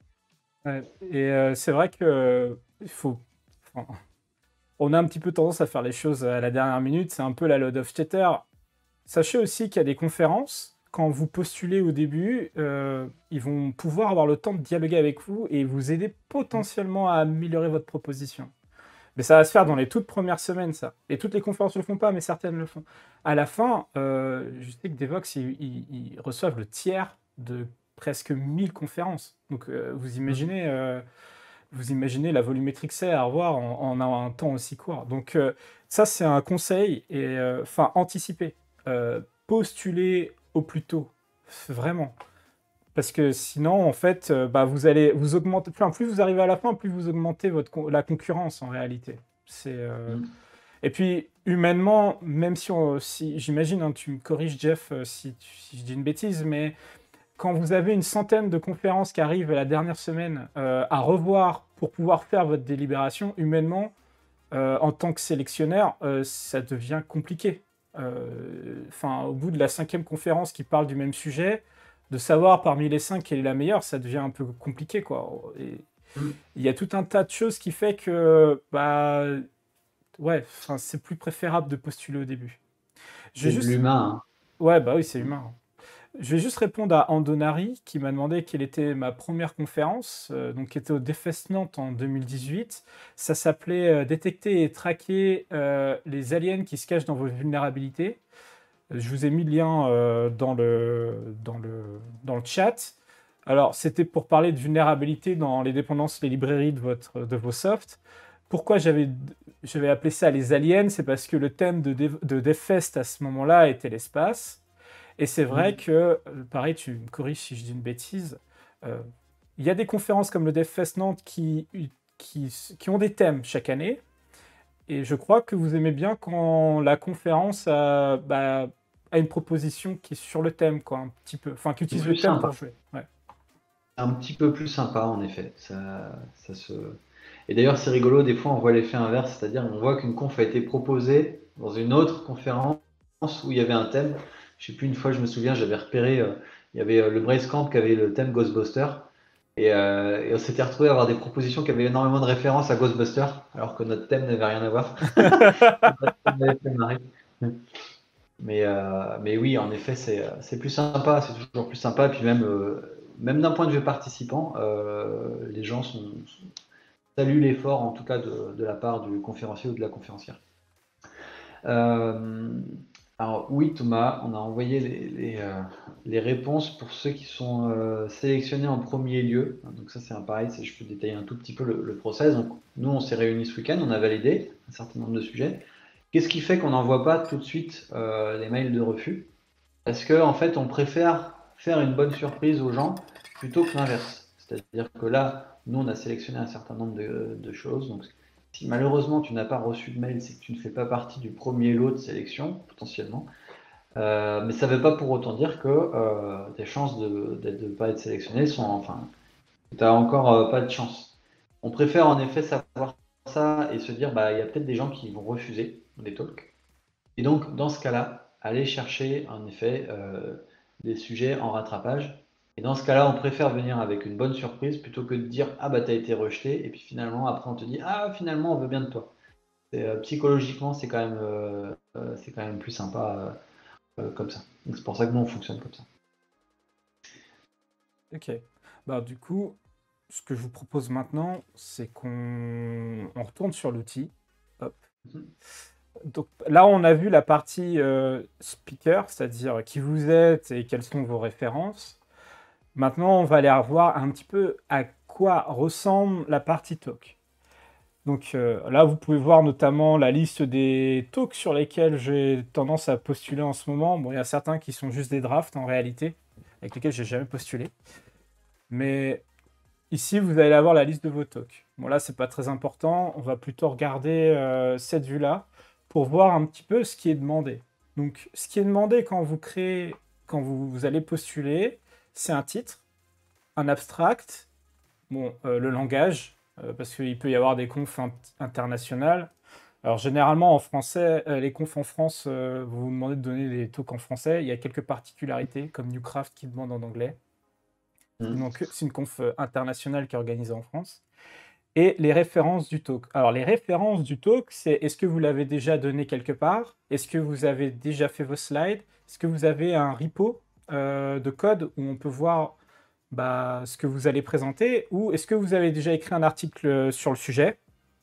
Ouais. Et euh, c'est vrai que euh, il faut. Enfin, on a un petit peu tendance à faire les choses à la dernière minute. C'est un peu la load of chatter. Sachez aussi qu'il y a des conférences. Quand vous postulez au début, euh, ils vont pouvoir avoir le temps de dialoguer avec vous et vous aider potentiellement à améliorer votre proposition. Mais ça va se faire dans les toutes premières semaines, ça. Et toutes les conférences ne le font pas, mais certaines le font. À la fin, euh, je sais que Devox, ils, ils- ils reçoivent le tiers de presque mille conférences. Donc, euh, vous imaginez, euh, vous imaginez la volumétrie que c'est à revoir en, en un temps aussi court. Donc, euh, ça, c'est un conseil, et euh, enfin, anticiper. Euh, postuler au plus tôt. Vraiment. Parce que sinon, en fait, euh, bah, vous allez vous augmenter. Enfin, plus vous arrivez à la fin, plus vous augmentez votre con- la concurrence en réalité. C'est euh, Mm. Et puis humainement, même si, on- si j'imagine, hein, tu me corriges Jeff euh, si, tu- si je dis une bêtise, mais quand vous avez une centaine de conférences qui arrivent la dernière semaine euh, à revoir pour pouvoir faire votre délibération, humainement, euh, en tant que sélectionneur, euh, ça devient compliqué. Euh, Enfin, au bout de la cinquième conférence qui parle du même sujet, de savoir parmi les cinq quelle est la meilleure, ça devient un peu compliqué, quoi. Et Mm. il y a tout un tas de choses qui fait que, bah, ouais, enfin, c'est plus préférable de postuler au début. Je vais C'est de juste, l'humain. ouais, bah oui, c'est Hein. humain. Je vais juste répondre à Andonari qui m'a demandé quelle était ma première conférence, euh, donc qui était au Defest Nantes en deux mille dix-huit. Ça s'appelait euh, Détecter et traquer euh, les aliens qui se cachent dans vos vulnérabilités. Je vous ai mis le lien euh, dans le, dans le, dans le chat. Alors, c'était pour parler de vulnérabilité dans les dépendances, les librairies de, votre, de vos softs. pourquoi j'avais j'avais appelé ça les aliens, c'est parce que le thème de, Dev- de DevFest à ce moment-là était l'espace. Et c'est vrai Mhm. que, euh, pareil, tu me corriges si je dis une bêtise, euh, il y a des conférences comme le DevFest Nantes qui, qui, qui ont des thèmes chaque année. Et je crois que vous aimez bien quand la conférence a, bah, a une proposition qui est sur le thème, quoi, un petit peu. Enfin, qui C'est utilise plus le thème pour sympa. jouer. Ouais. Un petit peu plus sympa, en effet. Ça, ça se... Et d'ailleurs, c'est rigolo, des fois, on voit l'effet inverse, c'est-à-dire on voit qu'une conf a été proposée dans une autre conférence où il y avait un thème. Je sais plus, une fois, je me souviens, j'avais repéré, euh, il y avait euh, le Brace Camp qui avait le thème Ghostbuster. Et, euh, et on s'était retrouvé à avoir des propositions qui avaient énormément de références à Ghostbuster, alors que notre thème n'avait rien à voir. Ça m'avait fait marrer. Mais, euh, mais oui, en effet, c'est c'est plus sympa, c'est toujours plus sympa. Puis même, euh, même d'un point de vue participant, euh, les gens sont, sont- saluent l'effort, en tout cas de, de la part du conférencier ou de la conférencière. Euh, alors oui, Thomas, on a envoyé les, les, euh, les réponses pour ceux qui sont euh, sélectionnés en premier lieu. Donc ça, c'est un pareil, c'est- je peux détailler un tout petit peu le, le process. Donc, nous, on s'est réunis ce week-end, on a validé un certain nombre de sujets. Qu'est-ce qui fait qu'on n'envoie pas tout de suite euh, les mails de refus? Parce que en fait, on préfère faire une bonne surprise aux gens plutôt que l'inverse. C'est-à-dire que là, nous, on a sélectionné un certain nombre de, de choses. Donc, si malheureusement tu n'as pas reçu de mail, c'est que tu ne fais pas partie du premier lot de sélection, potentiellement. Euh, mais ça ne veut pas pour autant dire que euh, tes chances de ne pas être sélectionné sont, enfin, tu n'as encore euh, pas de chance. On préfère en effet savoir ça et se dire, bah, il y a peut-être des gens qui vont refuser des talks. Et donc, dans ce cas-là, aller chercher en effet euh, des sujets en rattrapage. Et dans ce cas-là, on préfère venir avec une bonne surprise plutôt que de dire ah bah t'as été rejeté et puis finalement après on te dit ah finalement on veut bien de toi. Et, euh, psychologiquement c'est quand même euh, euh, c'est quand même plus sympa euh, euh, comme ça. Donc c'est pour ça que nous on fonctionne comme ça. Ok. Bah, du coup, ce que je vous propose maintenant, c'est qu'on on retourne sur l'outil. Hop. Mhm. Donc là, on a vu la partie euh, speaker, c'est-à-dire qui vous êtes et quelles sont vos références. Maintenant, on va aller voir un petit peu à quoi ressemble la partie talk. Donc euh, là, vous pouvez voir notamment la liste des talks sur lesquels j'ai tendance à postuler en ce moment. Bon, il y a certains qui sont juste des drafts en réalité, avec lesquels j'ai jamais postulé. Mais ici, vous allez avoir la liste de vos talks. Bon, là, c'est pas très important. On va plutôt regarder euh, cette vue-là pour voir un petit peu ce qui est demandé. Donc, ce qui est demandé quand vous créez, quand vous, vous allez postuler, c'est un titre, un abstract, bon, euh, le langage, euh, parce qu'il peut y avoir des confs int- internationales. Alors, généralement, en français, euh, les confs en France, euh, vous vous demandez de donner des talks en français. Il y a quelques particularités, comme Newcraft qui demande en anglais. Mhm. Donc, c'est une conf euh, internationale qui est organisée en France. Et les références du talk. Alors, les références du talk, c'est est-ce que vous l'avez déjà donné quelque part? Est-ce que vous avez déjà fait vos slides? Est-ce que vous avez un repo euh, de code où on peut voir bah, ce que vous allez présenter? Ou est-ce que vous avez déjà écrit un article sur le sujet?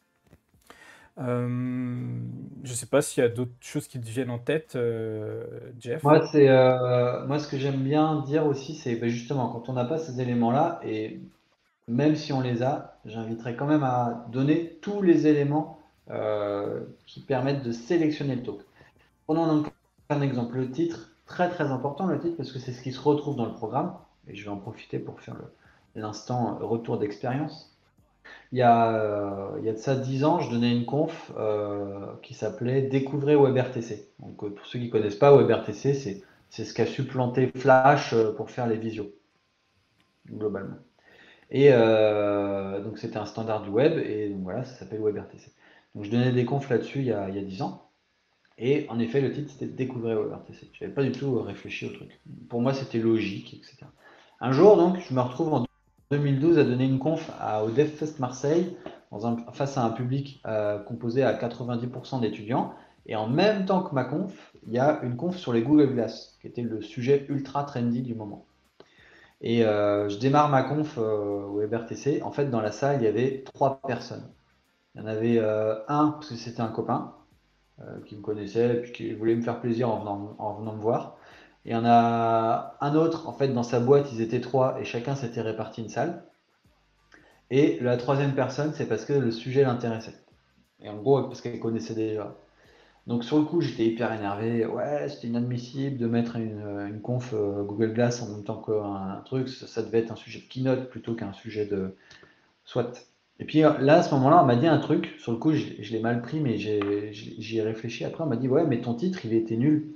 Euh, je ne sais pas s'il y a d'autres choses qui te viennent en tête, euh, Jeff. Moi, c'est euh, moi ce que j'aime bien dire aussi, c'est ben, justement quand on n'a pas ces éléments-là, et même si on les a, j'inviterai quand même à donner tous les éléments euh, qui permettent de sélectionner le talk. Prenons donc un exemple, le titre, très très important le titre parce que c'est ce qui se retrouve dans le programme, et je vais en profiter pour faire le- l'instant retour d'expérience. Il y a, euh, il y a de ça dix ans, je donnais une conf euh, qui s'appelait Découvrez WebRTC. Donc euh, pour ceux qui ne connaissent pas, WebRTC, c'est c'est ce qu'a supplanté Flash euh, pour faire les visios, globalement. Et euh, donc c'était un standard du web, et donc voilà, ça s'appelle WebRTC. Donc je donnais des confs là-dessus il y a, il y a dix ans. Et en effet, le titre, c'était Découvrir WebRTC. Je n'avais pas du tout réfléchi au truc. Pour moi, c'était logique, et cetera. Un jour, donc, je me retrouve en deux mille douze à donner une conf à, au DevFest Marseille dans un, face à un public euh, composé à quatre-vingt-dix pour cent d'étudiants. Et en même temps que ma conf, il y a une conf sur les Google Glass, qui était le sujet ultra trendy du moment. Et euh, je démarre ma conf euh, au WebRTC. En fait, dans la salle, il y avait trois personnes. Il y en avait euh, un, parce que c'était un copain, euh, qui me connaissait et puis qui voulait me faire plaisir en venant, en venant me voir. Et il y en a un autre, en fait, dans sa boîte, ils étaient trois et chacun s'était réparti une salle. Et la troisième personne, c'est parce que le sujet l'intéressait. Et en gros, parce qu'elle connaissait déjà. Donc sur le coup, j'étais hyper énervé. Ouais, c'était inadmissible de mettre une, une conf euh, Google Glass en même temps qu'un truc. Ça, ça devait être un sujet de keynote plutôt qu'un sujet de soit. Et puis euh, là, à ce moment-là, on m'a dit un truc. Sur le coup, je, je l'ai mal pris, mais j'ai- j'y ai réfléchi. Après, on m'a dit, ouais, mais ton titre, il était nul.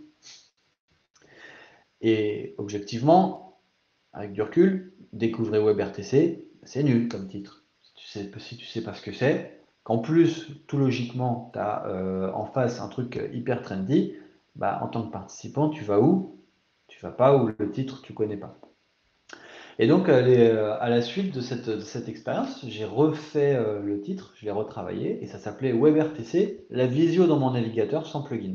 Et objectivement, avec du recul, découvrez WebRTC, c'est nul comme titre. Si tu sais, si tu sais pas ce que c'est, qu'en plus, tout logiquement, tu as euh, en face un truc hyper trendy, bah, en tant que participant, tu vas où? Tu vas pas où le titre, tu connais pas. Et donc, euh, les, euh, à la suite de cette, de cette expérience, j'ai refait euh, le titre, je l'ai retravaillé, et ça s'appelait WebRTC, la visio dans mon navigateur sans plugin.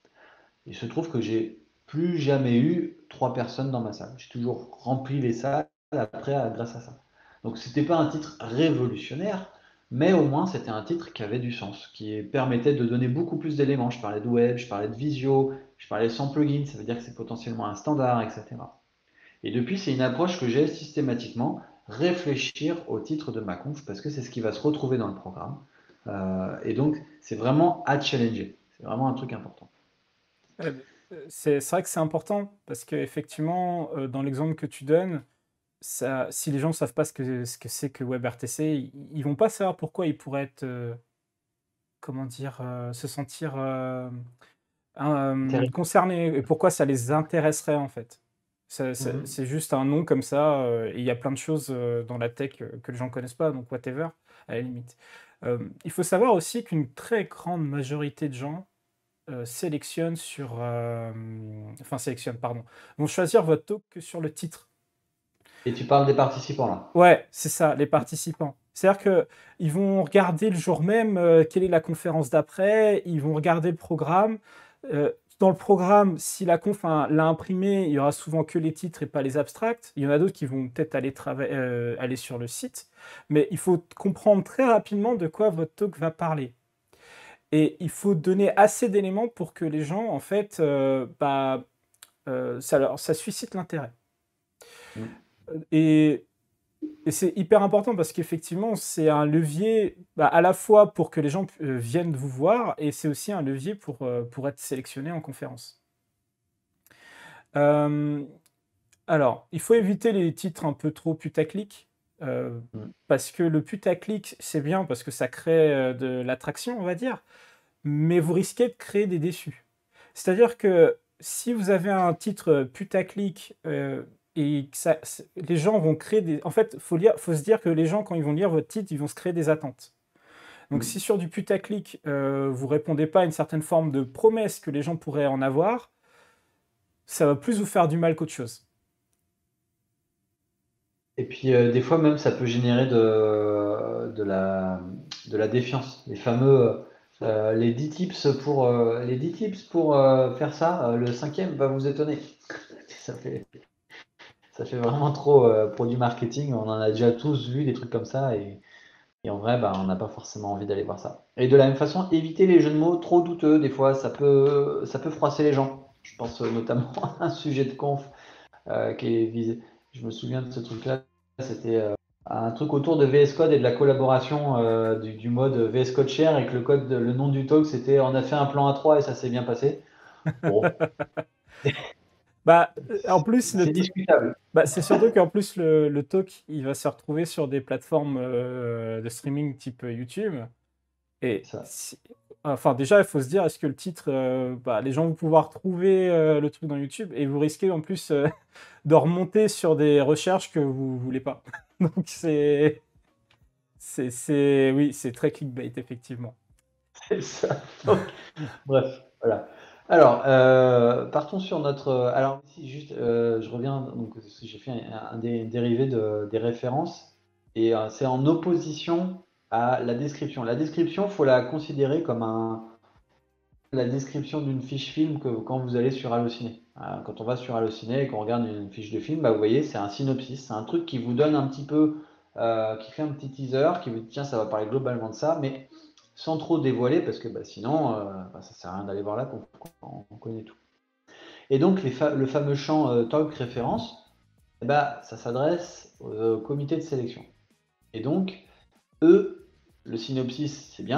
Il se trouve que j'ai plus jamais eu trois personnes dans ma salle. J'ai toujours rempli les salles après à- grâce à ça. Donc c'était pas un titre révolutionnaire, mais au moins c'était un titre qui avait du sens, qui permettait de donner beaucoup plus d'éléments. Je parlais de web, je parlais de visio, je parlais sans plugin, ça veut dire que c'est potentiellement un standard, et cetera. Et depuis, c'est une approche que j'ai systématiquement, réfléchir au titre de ma conf, parce que c'est ce qui va se retrouver dans le programme. Euh, et donc, c'est vraiment à challenger. C'est vraiment un truc important. Euh, euh, C'est c'est vrai que c'est important parce qu'effectivement, euh, dans l'exemple que tu donnes, ça, si les gens ne savent pas ce que ce que c'est que WebRTC, ils, ils vont pas savoir pourquoi ils pourraient être, euh, comment dire, euh, se sentir euh, un- euh, Intéressant. concernés et pourquoi ça les intéresserait en fait. Ça- ça- Mhm. C'est juste un nom comme ça, euh, et il y a plein de choses euh, dans la tech euh, que les gens connaissent pas, donc whatever, à la limite. Euh, il faut savoir aussi qu'une très grande majorité de gens euh, sélectionnent sur, euh, enfin sélectionnent, pardon, vont choisir votre talk que sur le titre. Et tu parles des participants là. Ouais, c'est ça, les participants. C'est-à-dire que ils vont regarder le jour même euh, quelle est la conférence d'après, ils vont regarder le programme. Euh, dans le programme, si la conf hein, l'a imprimé, il y aura souvent que les titres et pas les abstracts. Il y en a d'autres qui vont peut-être aller, trava- euh, aller sur le site, mais il faut comprendre très rapidement de quoi votre talk va parler. Et il faut donner assez d'éléments pour que les gens, en fait, euh, bah, euh, ça, leur- ça suscite l'intérêt. Mm. Et Et c'est hyper important parce qu'effectivement, c'est un levier bah, à la fois pour que les gens euh, viennent vous voir et c'est aussi un levier pour, euh, pour être sélectionné en conférence. Euh, alors, il faut éviter les titres un peu trop putaclic euh, Mm. parce que le putaclic, c'est bien parce que ça crée euh, de l'attraction, on va dire, mais vous risquez de créer des déçus. C'est-à-dire que si vous avez un titre putaclic euh, et que ça, les gens vont créer des... En fait, il faut, lire- faut se dire que les gens, quand ils vont lire votre titre, ils vont se créer des attentes. Donc si Mm. sur du putaclic, euh, vous répondez pas à une certaine forme de promesse que les gens pourraient en avoir, ça va plus vous faire du mal qu'autre chose. Et puis euh, des fois même ça peut générer de, de la, de la défiance. Les fameux euh, les dix tips pour euh, les dix tips pour euh, faire ça, euh, le cinquième va vous étonner. Ça fait, ça fait vraiment trop euh, produit marketing. On en a déjà tous vu des trucs comme ça et, et en vrai bah, on n'a pas forcément envie d'aller voir ça. Et de la même façon, éviter les jeux de mots trop douteux. Des fois ça peut, ça peut froisser les gens. Je pense euh, notamment à un sujet de conf euh, qui est visé. Je me souviens de ce truc-là, c'était euh, un truc autour de V S Code et de la collaboration euh, du, du mode V S Code Share et que le code, le nom du talk, c'était on a fait un plan A trois et ça s'est bien passé. Bon, Bah, euh, en plus, le c'est t- discutable. bah, c'est surtout qu'en plus, le, le talk, il va se retrouver sur des plateformes euh, de streaming type euh, YouTube. Et Ça. si- enfin, déjà, il faut se dire, est-ce que le titre, euh, bah, les gens vont pouvoir trouver euh, le truc dans YouTube et vous risquez en plus euh, de remonter sur des recherches que vous voulez pas. Donc c'est, c'est, c'est, oui, c'est très clickbait effectivement. C'est ça. Donc, bref, voilà. Alors, euh, partons sur notre. euh, Alors, ici, juste, euh, je reviens. Donc, j'ai fait un, un dé- dérivé de- des références et euh, c'est en opposition à la description. La description, faut la considérer comme un, la description d'une fiche film que quand vous allez sur Allociné. Euh, Quand on va sur Allociné et qu'on regarde une fiche de film, bah, vous voyez, c'est un synopsis, c'est un truc qui vous donne un petit peu, euh, qui fait un petit teaser, qui vous dit tiens, ça va parler globalement de ça, mais sans trop dévoiler parce que bah, sinon, euh, bah, ça sert à rien d'aller voir là, qu'on qu'on- on connaît tout. Et donc, les fa- le fameux champ euh, talk référence, eh bah, ça s'adresse au comité de sélection. Et donc, eux, le synopsis, c'est bien,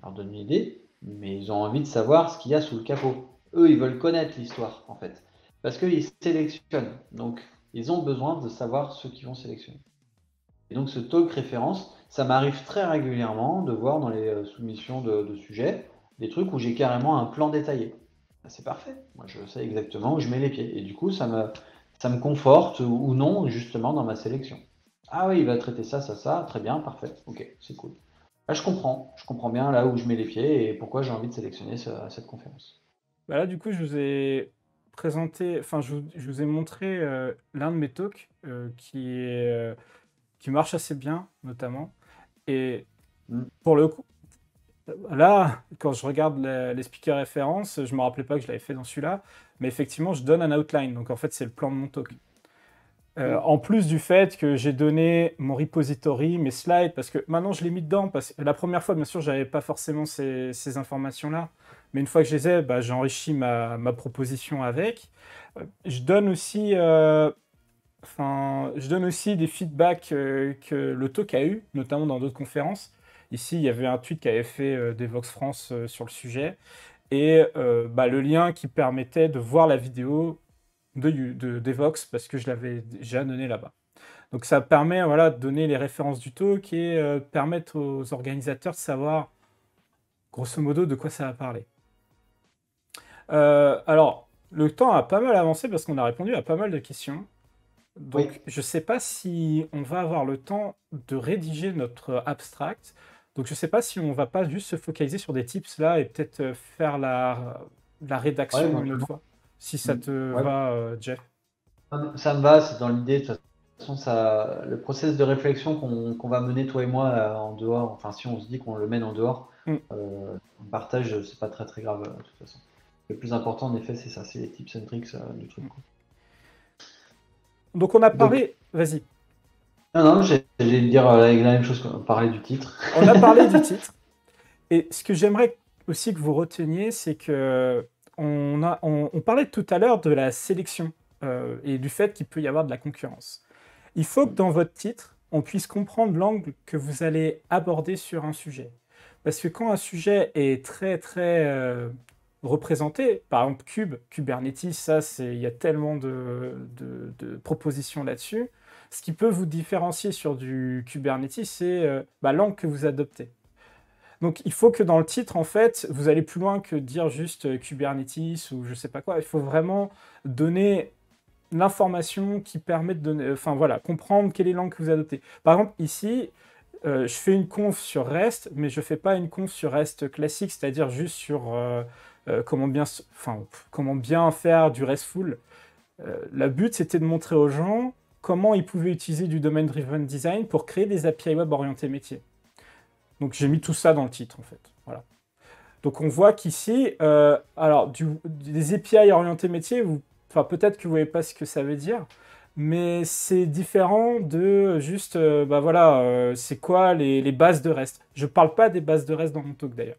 leur donne une idée, mais ils ont envie de savoir ce qu'il y a sous le capot. Eux, ils veulent connaître l'histoire, en fait. Parce qu'ils sélectionnent. Donc, ils ont besoin de savoir ce qu'ils vont sélectionner. Et donc, ce talk référence, ça m'arrive très régulièrement de voir dans les euh, soumissions de, de sujets des trucs où j'ai carrément un plan détaillé. Ben, c'est parfait. Moi, je sais exactement où je mets les pieds. Et du coup, ça me, ça me conforte ou, ou non, justement, dans ma sélection. Ah oui, il va traiter ça, ça, ça. Très bien, parfait. Ok, c'est cool. Là, je comprends. Je comprends bien là où je mets les pieds et pourquoi j'ai envie de sélectionner ce- cette conférence. Bah là, du coup, je vous ai présenté, enfin, je vous, je vous ai montré euh, l'un de mes talks euh, qui est, euh, qui marche assez bien, notamment. Et Mm. pour le coup, là, quand je regarde les, les speakers références, je me rappelais pas que je l'avais fait dans celui-là, mais effectivement, je donne un outline. Donc, en fait, c'est le plan de mon talk. Euh, Mm. en plus du fait que j'ai donné mon repository, mes slides, parce que maintenant je l'ai mis dedans, parce que la première fois, bien sûr, j'avais pas forcément ces, ces informations-là, mais une fois que je les ai, bah, j'ai enrichi ma, ma proposition avec. Euh, je donne aussi, euh, enfin, je donne aussi des feedbacks euh, que le talk a eu, notamment dans d'autres conférences. Ici, il y avait un tweet qu'avait fait euh, Devox France euh, sur le sujet, et euh, bah, le lien qui permettait de voir la vidéo de, de Devox parce que je l'avais déjà donné là-bas. Donc ça permet voilà, de donner les références du talk et euh, permettre aux organisateurs de savoir grosso modo de quoi ça va parler. Euh, alors, le temps a pas mal avancé parce qu'on a répondu à pas mal de questions. Oui. Donc je ne sais pas si on va avoir le temps de rédiger notre abstract. Donc je ne sais pas si on va pas juste se focaliser sur des tips là et peut-être euh, faire la, la Ouais, rédaction une autre éventuellement. fois. Si ça Mm. te Ouais. va, euh, Jeff. Ça me ça me va, c'est dans l'idée, de toute façon, ça, le process de réflexion qu'on qu'on va mener, toi et moi, euh, en dehors, enfin, si on se dit qu'on le mène en dehors, Mm. euh, on partage, c'est pas très très grave, euh, de toute façon. Le plus important, en effet, c'est ça, c'est les tips and tricks euh, du truc, quoi. Donc on a Donc, parlé, vas-y, non, non, j'ai- j'allais dire euh, la même chose qu'on parlait du titre. on a parlé du titre. Et ce que j'aimerais aussi que vous reteniez, c'est que on, a, on, on parlait tout à l'heure de la sélection euh, et du fait qu'il peut y avoir de la concurrence. Il faut que dans votre titre, on puisse comprendre l'angle que vous allez aborder sur un sujet. Parce que quand un sujet est très très euh, représenté, par exemple Cube, Kubernetes, ça c'est, il y a tellement de, de, de propositions là-dessus. Ce qui peut vous différencier sur du Kubernetes, c'est euh, bah, l'angle que vous adoptez. Donc il faut que dans le titre, en fait, vous allez plus loin que dire juste euh, Kubernetes ou je sais pas quoi. Il faut vraiment donner l'information qui permet de donner, enfin voilà, comprendre quelle est l'angle que vous adoptez. Par exemple, ici, euh, je fais une conf sur REST, mais je fais pas une conf sur REST classique, c'est-à-dire juste sur euh, euh, comment bien, s- enfin, pff, comment bien faire du RESTful. Euh, le but, c'était de montrer aux gens comment ils pouvaient utiliser du domain-driven design pour créer des A P I web orientés métier. Donc j'ai mis tout ça dans le titre, en fait. Voilà. Donc on voit qu'ici, euh, alors du, des A P I orientés métier, vous, enfin peut-être que vous ne voyez pas ce que ça veut dire, mais c'est différent de juste, euh, bah voilà, euh, c'est quoi les, les bases de REST. Je ne parle pas des bases de REST dans mon talk d'ailleurs.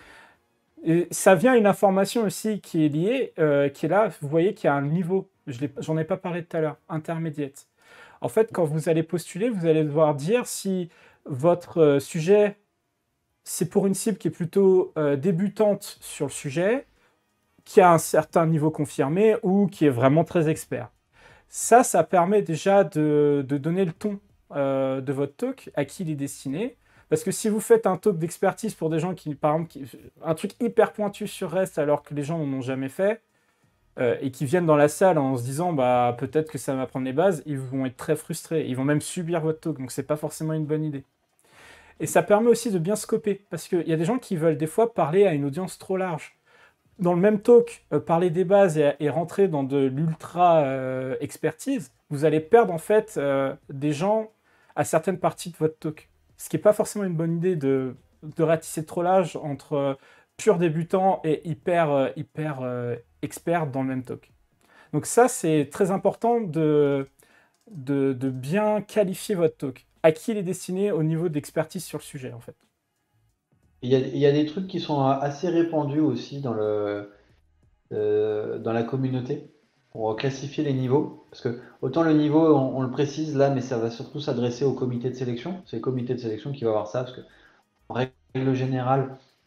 Et ça vient une information aussi qui est liée, euh, qui est là. Vous voyez qu'il y a un niveau. Je l'ai- j'en ai pas parlé tout à l'heure, intermédiaire. En fait, quand vous allez postuler, vous allez devoir dire si votre euh, sujet c'est pour une cible qui est plutôt euh, débutante sur le sujet, qui a un certain niveau confirmé ou qui est vraiment très expert. Ça, ça permet déjà de, de donner le ton euh, de votre talk, à qui il est destiné. Parce que si vous faites un talk d'expertise pour des gens qui, par exemple, qui, un truc hyper pointu sur REST alors que les gens n'en ont jamais fait, euh, et qui viennent dans la salle en se disant bah peut-être que ça va m'apprendre les bases, ils vont être très frustrés, ils vont même subir votre talk, donc c'est pas forcément une bonne idée. Et ça permet aussi de bien scoper, parce qu'il y a des gens qui veulent des fois parler à une audience trop large. Dans le même talk, euh, parler des bases et, et rentrer dans de l'ultra euh, expertise, vous allez perdre en fait euh, des gens à certaines parties de votre talk. Ce qui n'est pas forcément une bonne idée de, de ratisser trop large entre euh, pur débutant et hyper, euh, hyper euh, expert dans le même talk. Donc ça, c'est très important de, de, de bien qualifier votre talk. À qui il est destiné au niveau d'expertise sur le sujet, en fait. Il y a, il y a des trucs qui sont assez répandus aussi dans le, euh, dans la communauté pour classifier les niveaux. Parce que autant le niveau, on, on le précise là, mais ça va surtout s'adresser au comité de sélection. C'est le comité de sélection qui va avoir ça, parce que en règle générale,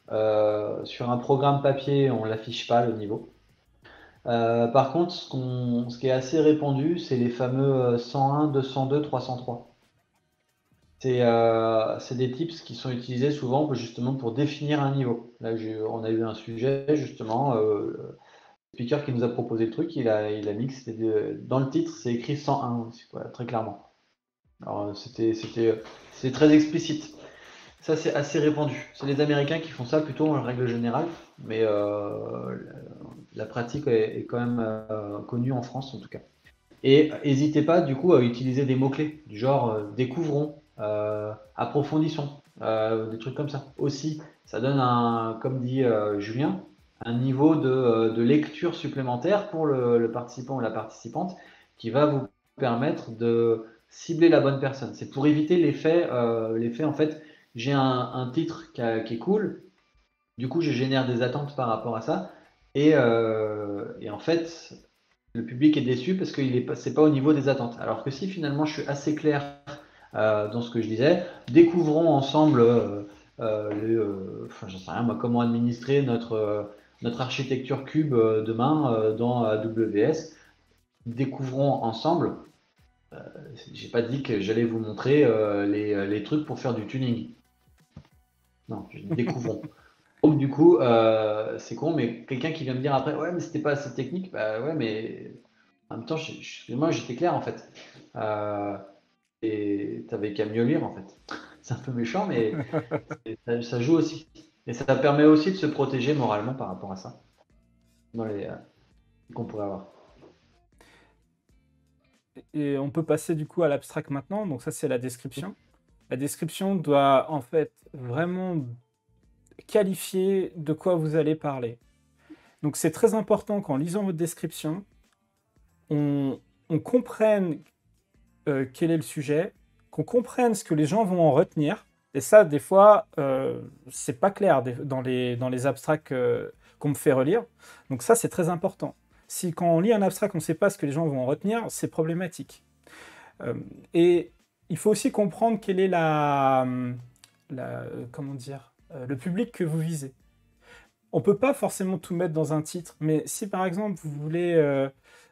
Euh, sur un programme papier, on l'affiche pas le niveau. Euh, par contre, ce, qu'on- ce qui est assez répandu, c'est les fameux euh, cent un, deux cent deux, trois cent trois. C'est euh, c'est des tips qui sont utilisés souvent justement pour définir un niveau. Là, j'ai- on a eu un sujet justement, euh, le speaker qui nous a proposé le truc, il a, il a mis que c'était de- dans le titre, c'est écrit cent un aussi, quoi, très clairement. Alors, c'était c'était- c'était très explicite. Ça, c'est assez répandu. C'est les Américains qui font ça plutôt en règle générale, mais euh, la pratique est, est quand même euh, connue en France en tout cas. Et n'hésitez pas du coup à utiliser des mots-clés, du genre euh, découvrons, euh, approfondissons, euh, des trucs comme ça. Aussi, ça donne un, comme dit euh, Julien, un niveau de, euh, de lecture supplémentaire pour le, le participant ou la participante qui va vous permettre de cibler la bonne personne. C'est pour éviter l'effet, euh, l'effet en fait, j'ai un, un titre qui, a- qui est cool, du coup je génère des attentes par rapport à ça, et, euh, et en fait, le public est déçu parce que n'est pas, c'est pas au niveau des attentes. Alors que si finalement je suis assez clair euh, dans ce que je disais, découvrons ensemble euh, euh, le, euh, enfin, j'en sais rien, moi, comment administrer notre, euh, notre architecture cube euh, demain euh, dans A W S. Découvrons ensemble. Euh, j'ai pas dit que j'allais vous montrer euh, les, les trucs pour faire du tuning. Non, je dis découvrons. Donc du coup, euh, c'est con, mais quelqu'un qui vient me dire après, ouais, mais c'était pas assez technique, bah ouais, mais en même temps, je- je- moi j'étais clair en fait. Euh, et t'avais qu'à mieux lire en fait. C'est un peu méchant, mais ça, ça joue aussi. Et ça permet aussi de se protéger moralement par rapport à ça, dans les euh, qu'on pourrait avoir. Et on peut passer du coup à l'abstract maintenant. Donc ça, c'est la description. La description doit en fait vraiment qualifier de quoi vous allez parler. Donc c'est très important qu'en lisant votre description, on, on comprenne euh, quel est le sujet, qu'on comprenne ce que les gens vont en retenir. Et ça, des fois, euh, c'est pas clair des- dans les, dans les abstracts euh, qu'on me fait relire. Donc ça, c'est très important. Si quand on lit un abstract, on ne sait pas ce que les gens vont en retenir, c'est problématique. Euh, et il faut aussi comprendre quel est la, la euh, comment dire, euh, le public que vous visez. On peut pas forcément tout mettre dans un titre, mais si par exemple vous voulez euh,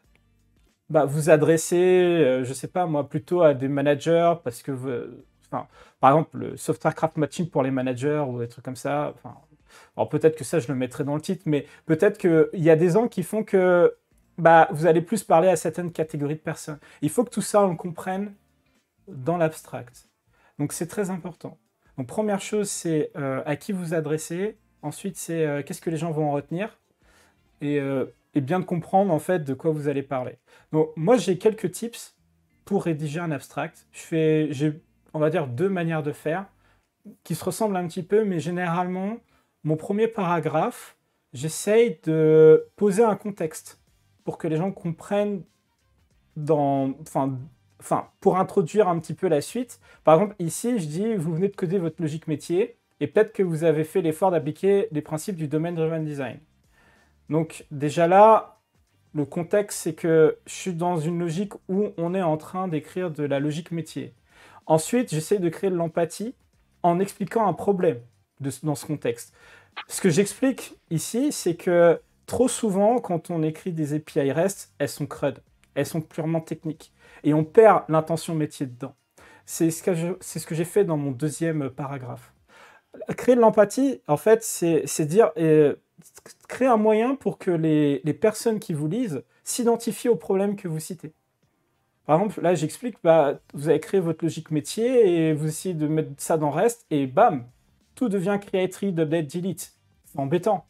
bah, vous adresser, euh, je sais pas moi, plutôt à des managers parce que, vous, enfin, par exemple, le software craft matching pour les managers ou des trucs comme ça. Enfin, alors peut-être que ça je le mettrai dans le titre, mais peut-être qu'il y a des ans qui font que bah, vous allez plus parler à certaines catégories de personnes. Il faut que tout ça on le comprenne dans l'abstract. Donc c'est très important. Donc première chose, c'est euh, à qui vous adressez. Ensuite, c'est euh, qu'est-ce que les gens vont en retenir. Et, euh, et bien de comprendre en fait de quoi vous allez parler. Donc moi, j'ai quelques tips pour rédiger un abstract. Je fais, j'ai, on va dire, deux manières de faire qui se ressemblent un petit peu, mais généralement, mon premier paragraphe, j'essaye de poser un contexte pour que les gens comprennent dans, enfin, enfin, pour introduire un petit peu la suite. Par exemple, ici, je dis, vous venez de coder votre logique métier, et peut-être que vous avez fait l'effort d'appliquer les principes du domaine driven design. Donc déjà là, le contexte, c'est que je suis dans une logique où on est en train d'écrire de la logique métier. Ensuite, j'essaie de créer de l'empathie en expliquant un problème de, dans ce contexte. Ce que j'explique ici, c'est que trop souvent, quand on écrit des A P I REST, elles sont crud, elles sont purement techniques, et on perd l'intention métier dedans. C'est ce que je, c'est ce que j'ai fait dans mon deuxième paragraphe. Créer de l'empathie, en fait, c'est c'est dire, euh, créer un moyen pour que les, les personnes qui vous lisent s'identifient au problème que vous citez. Par exemple, là, j'explique, bah, vous avez créé votre logique métier et vous essayez de mettre ça dans REST et bam, tout devient create, read, update, delete. C'est embêtant.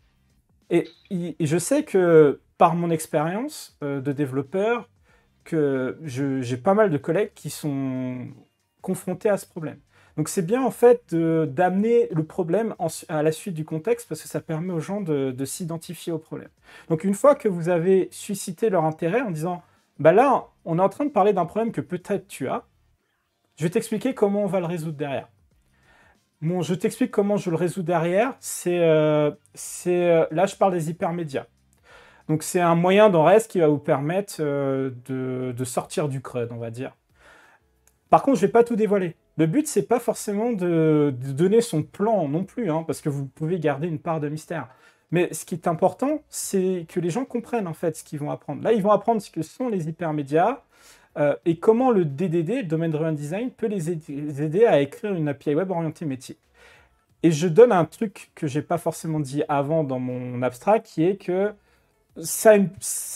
Et, et je sais que par mon expérience euh, de développeur, que je- j'ai pas mal de collègues qui sont confrontés à ce problème. Donc c'est bien en fait de- d'amener le problème en su- à la suite du contexte parce que ça permet aux gens de, de s'identifier au problème. Donc une fois que vous avez suscité leur intérêt en disant, bah là, on est en train de parler d'un problème que peut-être tu as, je vais t'expliquer comment on va le résoudre derrière. Bon, je t'explique comment je le résous derrière. C'est, euh, c'est, euh, là, je parle des hypermédias. Donc c'est un moyen dans REST qui va vous permettre euh, de, de sortir du crud, on va dire. Par contre, je ne vais pas tout dévoiler. Le but, c'est pas forcément de, de donner son plan non plus, hein, parce que vous pouvez garder une part de mystère. Mais ce qui est important, c'est que les gens comprennent en fait ce qu'ils vont apprendre. Là, ils vont apprendre ce que sont les hypermédias euh, et comment le D D D, Domain Driven Design, peut les aider, les aider à écrire une A P I web orientée métier. Et je donne un truc que j'ai pas forcément dit avant dans mon abstract, qui est que ça, a une-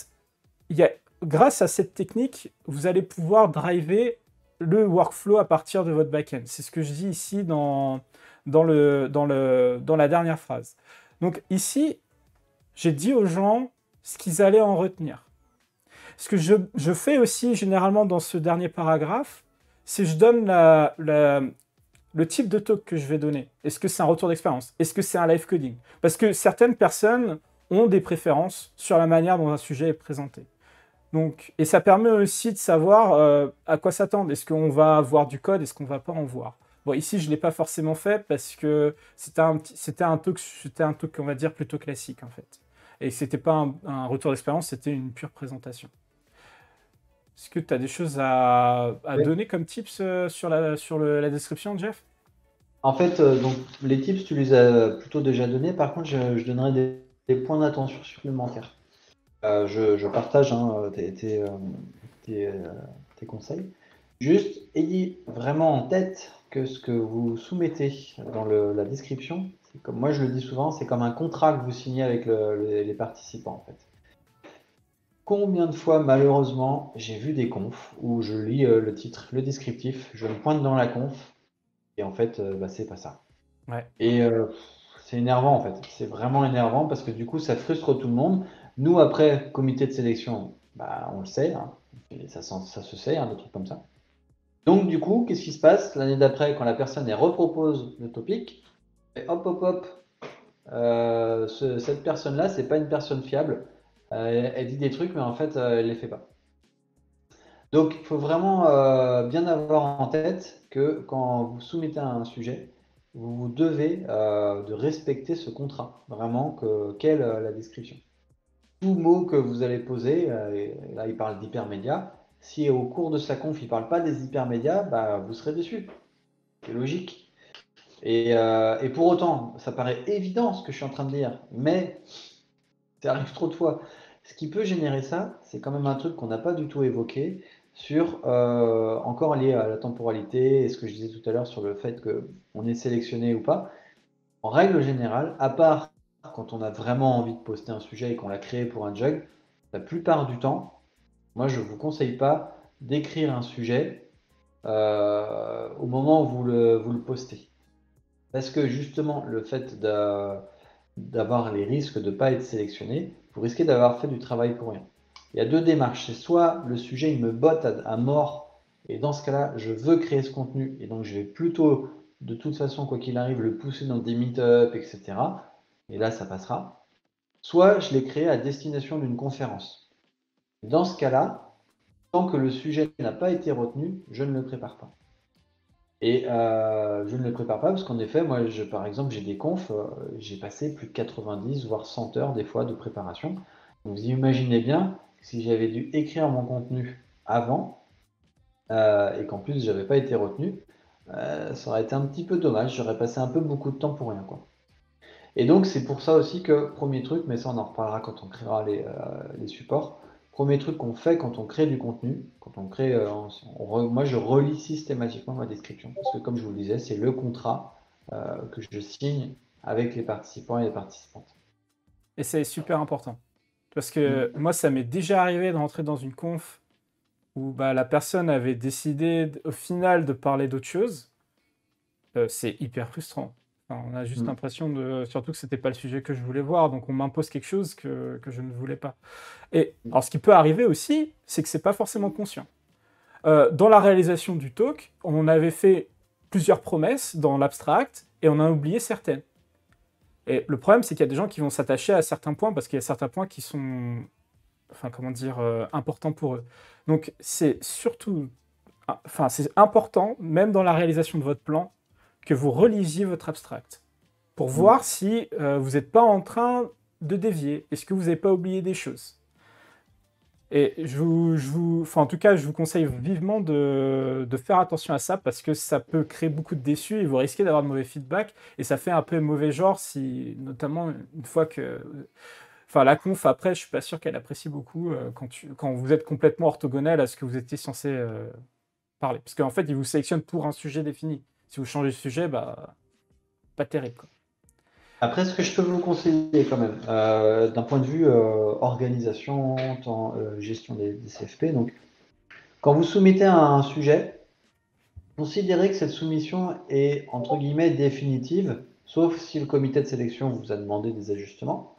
il y a, grâce à cette technique, vous allez pouvoir driver le workflow à partir de votre backend. C'est ce que je dis ici dans, dans, le, dans, le, dans la dernière phrase. Donc ici, j'ai dit aux gens ce qu'ils allaient en retenir. Ce que je, je fais aussi généralement dans ce dernier paragraphe, c'est que je donne la, la, le type de talk que je vais donner. Est-ce que c'est un retour d'expérience? Est-ce que c'est un live coding? Parce que certaines personnes ont des préférences sur la manière dont un sujet est présenté. Donc, et ça permet aussi de savoir euh, à quoi s'attendre. Est-ce qu'on va avoir du code? Est-ce qu'on va pas en voir? Bon, ici, je ne l'ai pas forcément fait parce que c'était un, petit- c'était un talk, c'était un talk, on va dire, plutôt classique, en fait. Et c'était pas un, un retour d'expérience, c'était une pure présentation. Est-ce que tu as des choses à, à Ouais. donner comme tips euh, sur la, sur le- la description, Jeff? En fait, euh, donc, les tips, tu les as plutôt déjà donnés. Par contre, je, je donnerai des, des points d'attention supplémentaires. Euh, je, je partage hein, tes, tes, euh, tes, euh, tes conseils. Juste, ayez vraiment en tête que ce que vous soumettez dans le- la description, c'est comme moi je le dis souvent, c'est comme un contrat que vous signez avec le- le- les participants en fait. Combien de fois, malheureusement, j'ai vu des confs où je lis euh, le titre, le descriptif, je me pointe dans la conf et en fait, euh, bah, c'est pas ça. Ouais. Et euh, c'est énervant en fait. C'est vraiment énervant parce que du coup, ça frustre tout le monde. Nous, après, comité de sélection, bah, on le sait, hein. Et ça, s'en- ça se sait, hein, des trucs comme ça. Donc, du coup, qu'est-ce qui se passe l'année d'après quand la personne elle repropose le topic? Et hop, hop, hop, euh, ce- cette personne-là, c'est pas une personne fiable. Euh, elle, elle dit des trucs, mais en fait, euh, elle les fait pas. Donc, il faut vraiment euh, bien avoir en tête que quand vous soumettez un sujet, vous vous devez euh, de respecter ce contrat, vraiment, que, qu'est la, la description. Tout mot que vous allez poser, euh, et là il parle d'hypermédias, si au cours de sa conf il ne parle pas des hypermédias, bah, vous serez déçu. C'est logique. Et, euh, et pour autant, ça paraît évident ce que je suis en train de dire, mais ça arrive trop de fois. Ce qui peut générer ça, c'est quand même un truc qu'on n'a pas du tout évoqué sur, euh, encore lié à la temporalité et ce que je disais tout à l'heure sur le fait qu'on est sélectionné ou pas. En règle générale, à part quand on a vraiment envie de poster un sujet et qu'on l'a créé pour un jug, la plupart du temps, moi je ne vous conseille pas d'écrire un sujet euh, au moment où vous le, vous le postez. Parce que justement, le fait de d'avoir les risques de ne pas être sélectionné, vous risquez d'avoir fait du travail pour rien. Il y a deux démarches. C'est soit le sujet il me botte à, à mort, et dans ce cas-là, je veux créer ce contenu, et donc je vais plutôt, de toute façon, quoi qu'il arrive, le pousser dans des meet-up, et cetera. Et là, ça passera. Soit je l'ai créé à destination d'une conférence. Dans ce cas-là, tant que le sujet n'a pas été retenu, je ne le prépare pas. Et euh, je ne le prépare pas parce qu'en effet, moi, je, par exemple, j'ai des confs, euh, j'ai passé plus de quatre-vingt-dix, voire cent heures des fois de préparation. Donc, vous imaginez bien si j'avais dû écrire mon contenu avant euh, et qu'en plus, je n'avais pas été retenu, euh, ça aurait été un petit peu dommage. J'aurais passé un peu beaucoup de temps pour rien, quoi. Et donc, c'est pour ça aussi que, premier truc, mais ça, on en reparlera quand on créera les, euh, les supports. Premier truc qu'on fait quand on crée du contenu, quand on crée, euh, on- on re- moi je relis systématiquement ma description parce que comme je vous le disais, c'est le contrat euh, que je signe avec les participants et les participantes. Et c'est super important. Parce que Mm. moi, ça m'est déjà arrivé de rentrer dans une conf où bah, la personne avait décidé d- au final de parler d'autre chose. Euh, c'est hyper frustrant. Enfin, on a juste Mm. l'impression de... Surtout que c'était pas le sujet que je voulais voir, donc on m'impose quelque chose que, que je ne voulais pas. Et alors, ce qui peut arriver aussi, c'est que c'est pas forcément conscient. Euh, dans la réalisation du talk, on avait fait plusieurs promesses dans l'abstract et on en a oublié certaines. Et le problème, c'est qu'il y a des gens qui vont s'attacher à certains points parce qu'il y a certains points qui sont, enfin, comment dire, euh, importants pour eux. Donc, c'est surtout, enfin, c'est important, même dans la réalisation de votre plan, que vous relisiez votre abstract pour Mm. voir si euh, vous n'êtes pas en train de dévier. Est-ce que vous n'avez pas oublié des choses? Et je vous, je vous, enfin, en tout cas, je vous conseille vivement de, de faire attention à ça parce que ça peut créer beaucoup de déçus et vous risquez d'avoir de mauvais feedback et ça fait un peu mauvais genre si, notamment une fois que, enfin, la conf après, je suis pas sûr qu'elle apprécie beaucoup euh, quand tu, quand vous êtes complètement orthogonal à ce que vous étiez censé euh, parler. Parce qu'en fait, ils vous sélectionnent pour un sujet défini. Si vous changez de sujet, bah, pas terrible, quoi. Après, ce que je peux vous conseiller quand même, euh, d'un point de vue euh, organisation, temps, euh, gestion des, des C F P, donc quand vous soumettez un sujet, considérez que cette soumission est entre guillemets définitive, sauf si le comité de sélection vous a demandé des ajustements.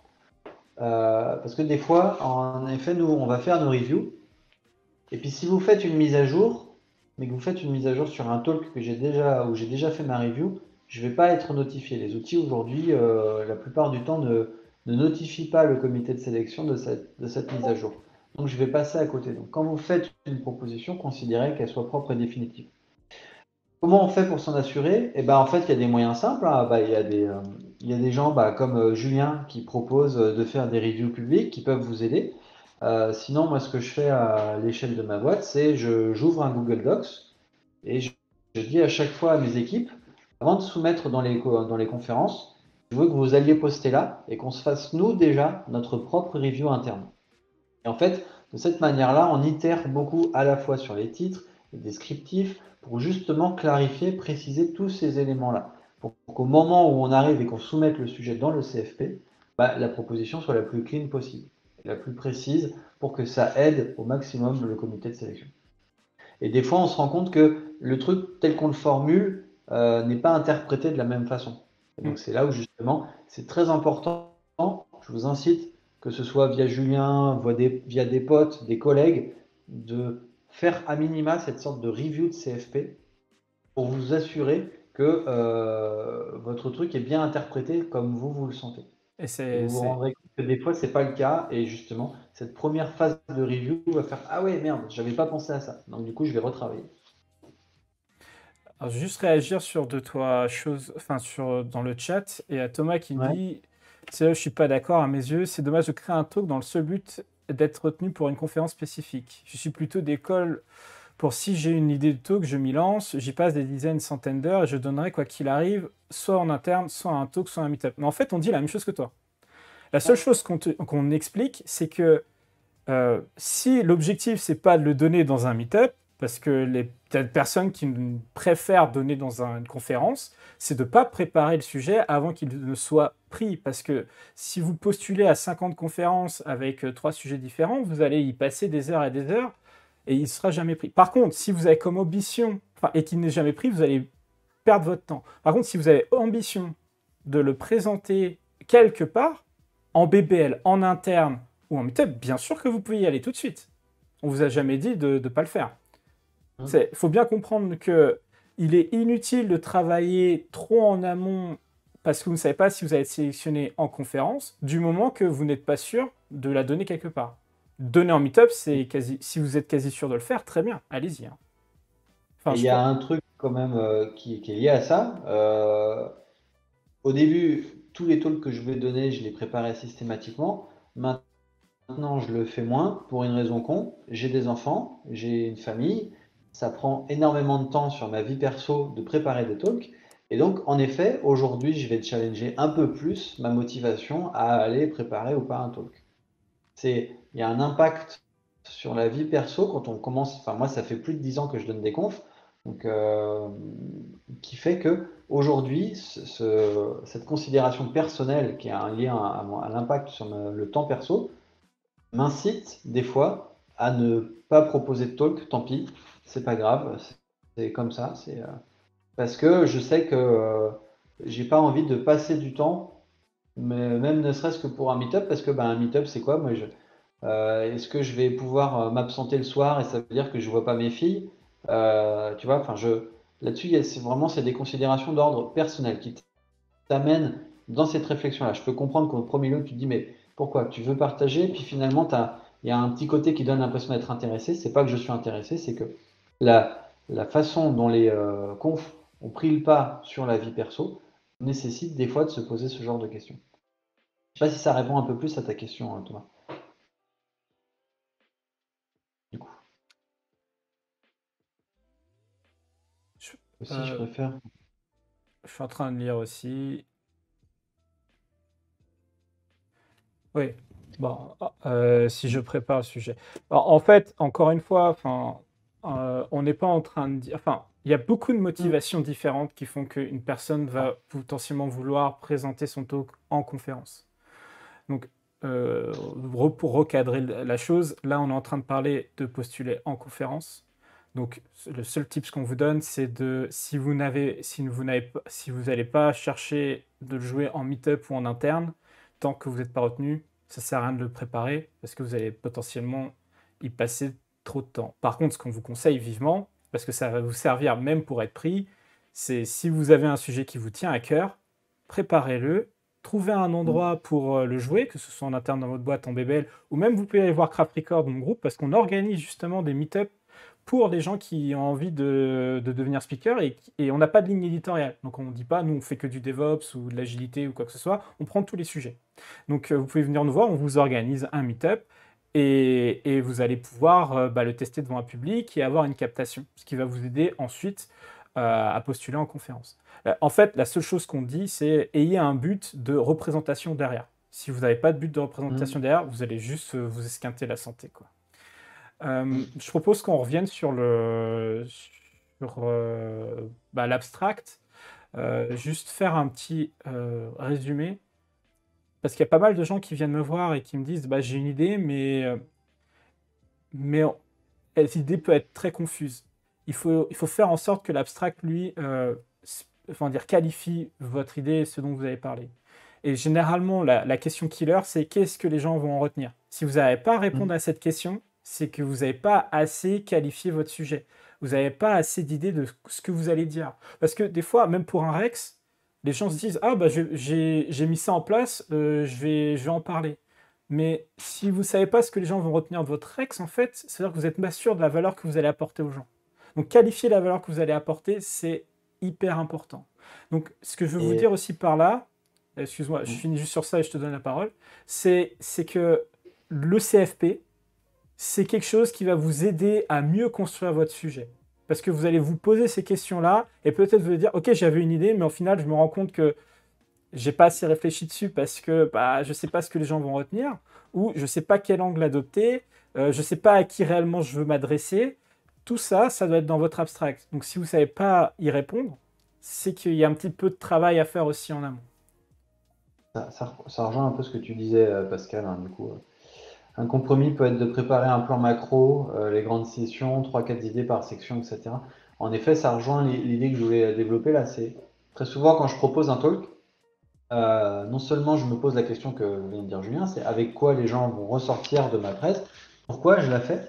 Euh, parce que des fois, en effet, nous, on va faire nos reviews, et puis si vous faites une mise à jour, mais que vous faites une mise à jour sur un talk que j'ai déjà, où j'ai déjà fait ma review, je ne vais pas être notifié. Les outils aujourd'hui, euh, la plupart du temps, ne, ne notifient pas le comité de sélection de cette, de cette mise à jour. Donc je vais passer à côté. Donc quand vous faites une proposition, considérez qu'elle soit propre et définitive. Comment on fait pour s'en assurer? Eh ben, en fait, il y a des moyens simples, hein. Bah, il y a des, euh, il y a des gens bah, comme euh, Julien qui proposent euh, de faire des reviews publiques qui peuvent vous aider. Euh, sinon, moi, ce que je fais à l'échelle de ma boîte, c'est je j'ouvre un Google Docs et je, je dis à chaque fois à mes équipes, avant de soumettre dans les, co- dans les conférences, je veux que vous alliez poster là et qu'on se fasse nous déjà notre propre review interne. Et en fait, de cette manière-là, on itère beaucoup à la fois sur les titres, les descriptifs, pour justement clarifier, préciser tous ces éléments-là. Pour qu'au moment où on arrive et qu'on soumette le sujet dans le C F P, bah, la proposition soit la plus clean possible, la plus précise, pour que ça aide au maximum le comité de sélection. Et des fois, on se rend compte que le truc tel qu'on le formule euh, n'est pas interprété de la même façon. Et Mm. donc c'est là où justement, c'est très important. Je vous incite, que ce soit via Julien, via des, via des potes, des collègues, de faire à minima cette sorte de review de C F P pour vous assurer que euh, votre truc est bien interprété comme vous, vous le sentez. Et Et c'est, vous vous c'est, rendrez compte que des fois, c'est pas le cas. Et justement, cette première phase de review va faire ah ouais, merde, j'avais pas pensé à ça. Donc du coup, je vais retravailler. Alors, juste réagir sur deux, trois choses, enfin, sur, dans le chat, et à Thomas qui me Ouais. dit, c'est là où je suis pas d'accord à mes yeux, c'est dommage de créer un talk dans le seul but d'être retenu pour une conférence spécifique. Je suis plutôt d'école pour si j'ai une idée de talk, je m'y lance, j'y passe des dizaines, centaines d'heures, et je donnerai quoi qu'il arrive, soit en interne, soit un talk, soit un meetup. Mais en fait, on dit la même chose que toi. La seule chose qu'on te- qu'on explique, c'est que euh, si l'objectif, c'est pas de le donner dans un meet-up, parce que les peut-être personnes qui préfèrent donner dans un- une conférence, c'est de ne pas préparer le sujet avant qu'il ne soit pris. Parce que si vous postulez à cinquante conférences avec euh, trois sujets différents, vous allez y passer des heures et des heures et il ne sera jamais pris. Par contre, si vous avez comme ambition, enfin, et qu'il n'est jamais pris, vous allez perdre votre temps. Par contre, si vous avez ambition de le présenter quelque part, en B B L, en interne ou en meetup, bien sûr que vous pouvez y aller tout de suite. On vous a jamais dit de ne pas le faire. Il faut bien comprendre que il est inutile de travailler trop en amont parce que vous ne savez pas si vous allez être sélectionné en conférence, du moment que vous n'êtes pas sûr de la donner quelque part. Donner en meetup, c'est quasi, si vous êtes quasi sûr de le faire, très bien, allez-y, hein. Enfin, Et il je y a pense. un truc quand même euh, qui, qui est lié à ça. Euh, au début, tous les talks que je vais donner, je les préparais systématiquement. Maintenant, je le fais moins pour une raison con. J'ai des enfants, j'ai une famille. Ça prend énormément de temps sur ma vie perso de préparer des talks. Et donc, en effet, aujourd'hui, je vais challenger un peu plus ma motivation à aller préparer ou pas un talk. C'est, il y a un impact sur la vie perso quand on commence. Enfin, moi, ça fait plus de dix ans que je donne des confs, donc euh, qui fait que aujourd'hui, ce- ce- cette considération personnelle qui a un lien à, à l'impact sur me- le temps perso m'incite des fois à ne pas proposer de talk. Tant pis, c'est pas grave, c'est c'est comme ça. C'est euh, parce que je sais que euh, j'ai pas envie de passer du temps, mais même ne serait-ce que pour un meet-up, parce que ben, un meet-up, c'est quoi? Moi, je, euh, est-ce que je vais pouvoir euh, m'absenter le soir et ça veut dire que je vois pas mes filles? Euh, tu vois, enfin, je, là-dessus, il y a- c'est vraiment c'est des considérations d'ordre personnel qui t'amènent dans cette réflexion-là. Je peux comprendre qu'au premier lieu, tu te dis, mais pourquoi? Tu veux partager, puis finalement, t'as- il y a un petit côté qui donne l'impression d'être intéressé. C'est pas que je suis intéressé, c'est que la, la façon dont les euh, confs ont pris le pas sur la vie perso nécessite des fois de se poser ce genre de questions. Je sais pas si ça répond un peu plus à ta question, hein, Thomas. Aussi, je Euh, préfère. je suis en train de lire aussi. Oui, bon, euh, si je prépare le sujet. Alors, en fait, encore une fois, enfin, euh, on n'est pas en train de dire. Enfin, il y a beaucoup de Mm. motivations différentes qui font qu'une personne va potentiellement vouloir présenter son talk en conférence. Donc, euh, re- pour recadrer la chose, là, on est en train de parler de postuler en conférence. Donc, le seul tips qu'on vous donne, c'est de, si vous n'avez, si vous n'avez pas, si vous n'allez pas chercher de le jouer en meet-up ou en interne, tant que vous n'êtes pas retenu, ça sert à rien de le préparer parce que vous allez potentiellement y passer trop de temps. Par contre, ce qu'on vous conseille vivement, parce que ça va vous servir même pour être pris, c'est si vous avez un sujet qui vous tient à cœur, préparez-le, trouvez un Mm. endroit pour euh, le jouer, que ce soit en interne dans votre boîte, en B B L, ou même vous pouvez aller voir Craft Record, mon groupe, parce qu'on organise justement des meet-up pour les gens qui ont envie de, de devenir speaker et, et on n'a pas de ligne éditoriale. Donc on ne dit pas, nous on fait que du DevOps ou de l'agilité ou quoi que ce soit, on prend tous les sujets. Donc euh, vous pouvez venir nous voir, on vous organise un meet-up et, et vous allez pouvoir euh, bah, le tester devant un public et avoir une captation, ce qui va vous aider ensuite euh, à postuler en conférence. Euh, En fait, la seule chose qu'on dit, c'est ayez un but de représentation derrière. Si vous n'avez pas de but de représentation Mm. derrière, vous allez juste euh, vous esquinter la santé, quoi. Euh, Mm. je propose qu'on revienne sur le sur euh, bah, l'abstract. Euh, juste faire un petit euh, résumé parce qu'il y a pas mal de gens qui viennent me voir et qui me disent bah, j'ai une idée, mais euh, mais on- cette idée peut être très confuse. Il faut il faut faire en sorte que l'abstract lui euh, s- enfin dire qualifie votre idée et ce dont vous avez parlé. Et généralement, la, la question killer, c'est qu'est-ce que les gens vont en retenir? Si vous n'avez pas à répondre Mm. à cette question, c'est que vous n'avez pas assez qualifié votre sujet. Vous n'avez pas assez d'idées de ce que vous allez dire. Parce que des fois, même pour un Rex, les gens se disent, ah bah je- j'ai j'ai mis ça en place, euh, je vais, je vais en parler. Mais si vous ne savez pas ce que les gens vont retenir de votre Rex, en fait, c'est-à-dire que vous n'êtes pas sûr de la valeur que vous allez apporter aux gens. Donc qualifier la valeur que vous allez apporter, c'est hyper important. Donc ce que je veux vous Et dire aussi par là, excuse-moi, je mm. finis juste sur ça et je te donne la parole, c'est c'est que le C F P, c'est quelque chose qui va vous aider à mieux construire votre sujet. Parce que vous allez vous poser ces questions-là et peut-être vous dire, ok, j'avais une idée, mais au final, je me rends compte que j'ai pas assez réfléchi dessus parce que bah, je sais pas ce que les gens vont retenir ou je sais pas quel angle adopter, euh, je sais pas à qui réellement je veux m'adresser. Tout ça, ça doit être dans votre abstract. Donc si vous savez pas y répondre, c'est qu'il y a un petit peu de travail à faire aussi en amont. ça, ça, ça rejoint un peu ce que tu disais, euh, Pascal, hein, du coup. Un compromis peut être de préparer un plan macro, euh, les grandes sessions, trois quatre idées par section, et cetera. En effet, ça rejoint l'i- l'idée que je voulais développer là. C'est très souvent quand je propose un talk, euh, non seulement je me pose la question que vient de dire Julien, c'est avec quoi les gens vont ressortir de ma presse, pourquoi je la fais.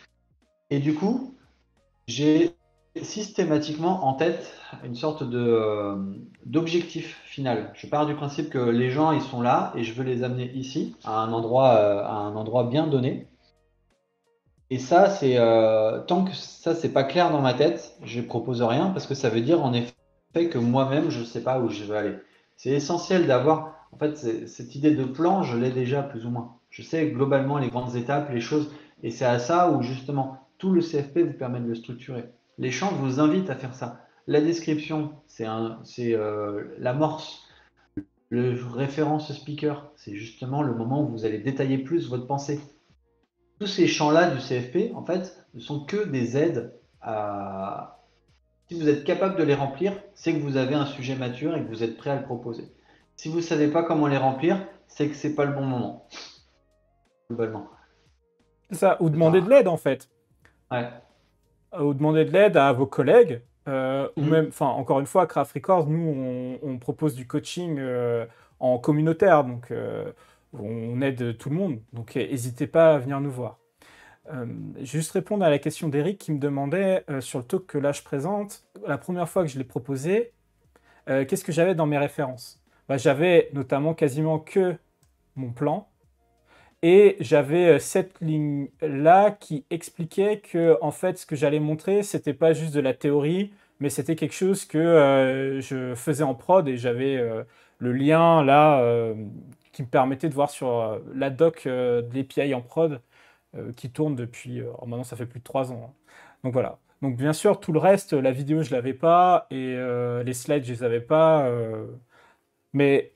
Et du coup, j'ai systématiquement en tête une sorte de, euh, d'objectif final. Je pars du principe que les gens, ils sont là et je veux les amener ici, à un endroit, euh, à un endroit bien donné. Et ça, c'est euh, tant que ça, c'est pas clair dans ma tête, je propose rien parce que ça veut dire en effet que moi-même, je sais pas où je veux aller. C'est essentiel d'avoir, en fait, c'est- cette idée de plan, je l'ai déjà plus ou moins. Je sais globalement les grandes étapes, les choses, et c'est à ça où justement tout le C F P vous permet de le structurer. Les champs vous invitent à faire ça. La description, c'est un, c'est euh, l'amorce. Le référence speaker, c'est justement le moment où vous allez détailler plus votre pensée. Tous ces champs-là du C F P, en fait, ne sont que des aides à. Si vous êtes capable de les remplir, c'est que vous avez un sujet mature et que vous êtes prêt à le proposer. Si vous ne savez pas comment les remplir, c'est que c'est pas le bon moment, globalement. C'est ça, ou demander de Enfin, l'aide en fait. ouais. Euh, Ou demander de l'aide à vos collègues. Euh, ou même, Mm. enfin, encore une fois, à Craft Records, nous, on, on propose du coaching euh, en communautaire. Donc, euh, on aide tout le monde. Donc, n'hésitez pas à venir nous voir. Euh, juste répondre à la question d'Eric qui me demandait euh, sur le talk que là je présente, la première fois que je l'ai proposé, euh, qu'est-ce que j'avais dans mes références? Bah, j'avais notamment quasiment que mon plan et j'avais euh, cette ligne-là qui expliquait que en fait ce que j'allais montrer c'était pas juste de la théorie, mais c'était quelque chose que euh, je faisais en prod et j'avais euh, le lien là euh, qui me permettait de voir sur euh, la doc euh, de l'A P I en prod euh, qui tourne depuis. Euh, oh, maintenant, ça fait plus de trois ans, hein. Donc voilà. Donc bien sûr, tout le reste, la vidéo, je l'avais pas et euh, les slides, je les avais pas. euh, mais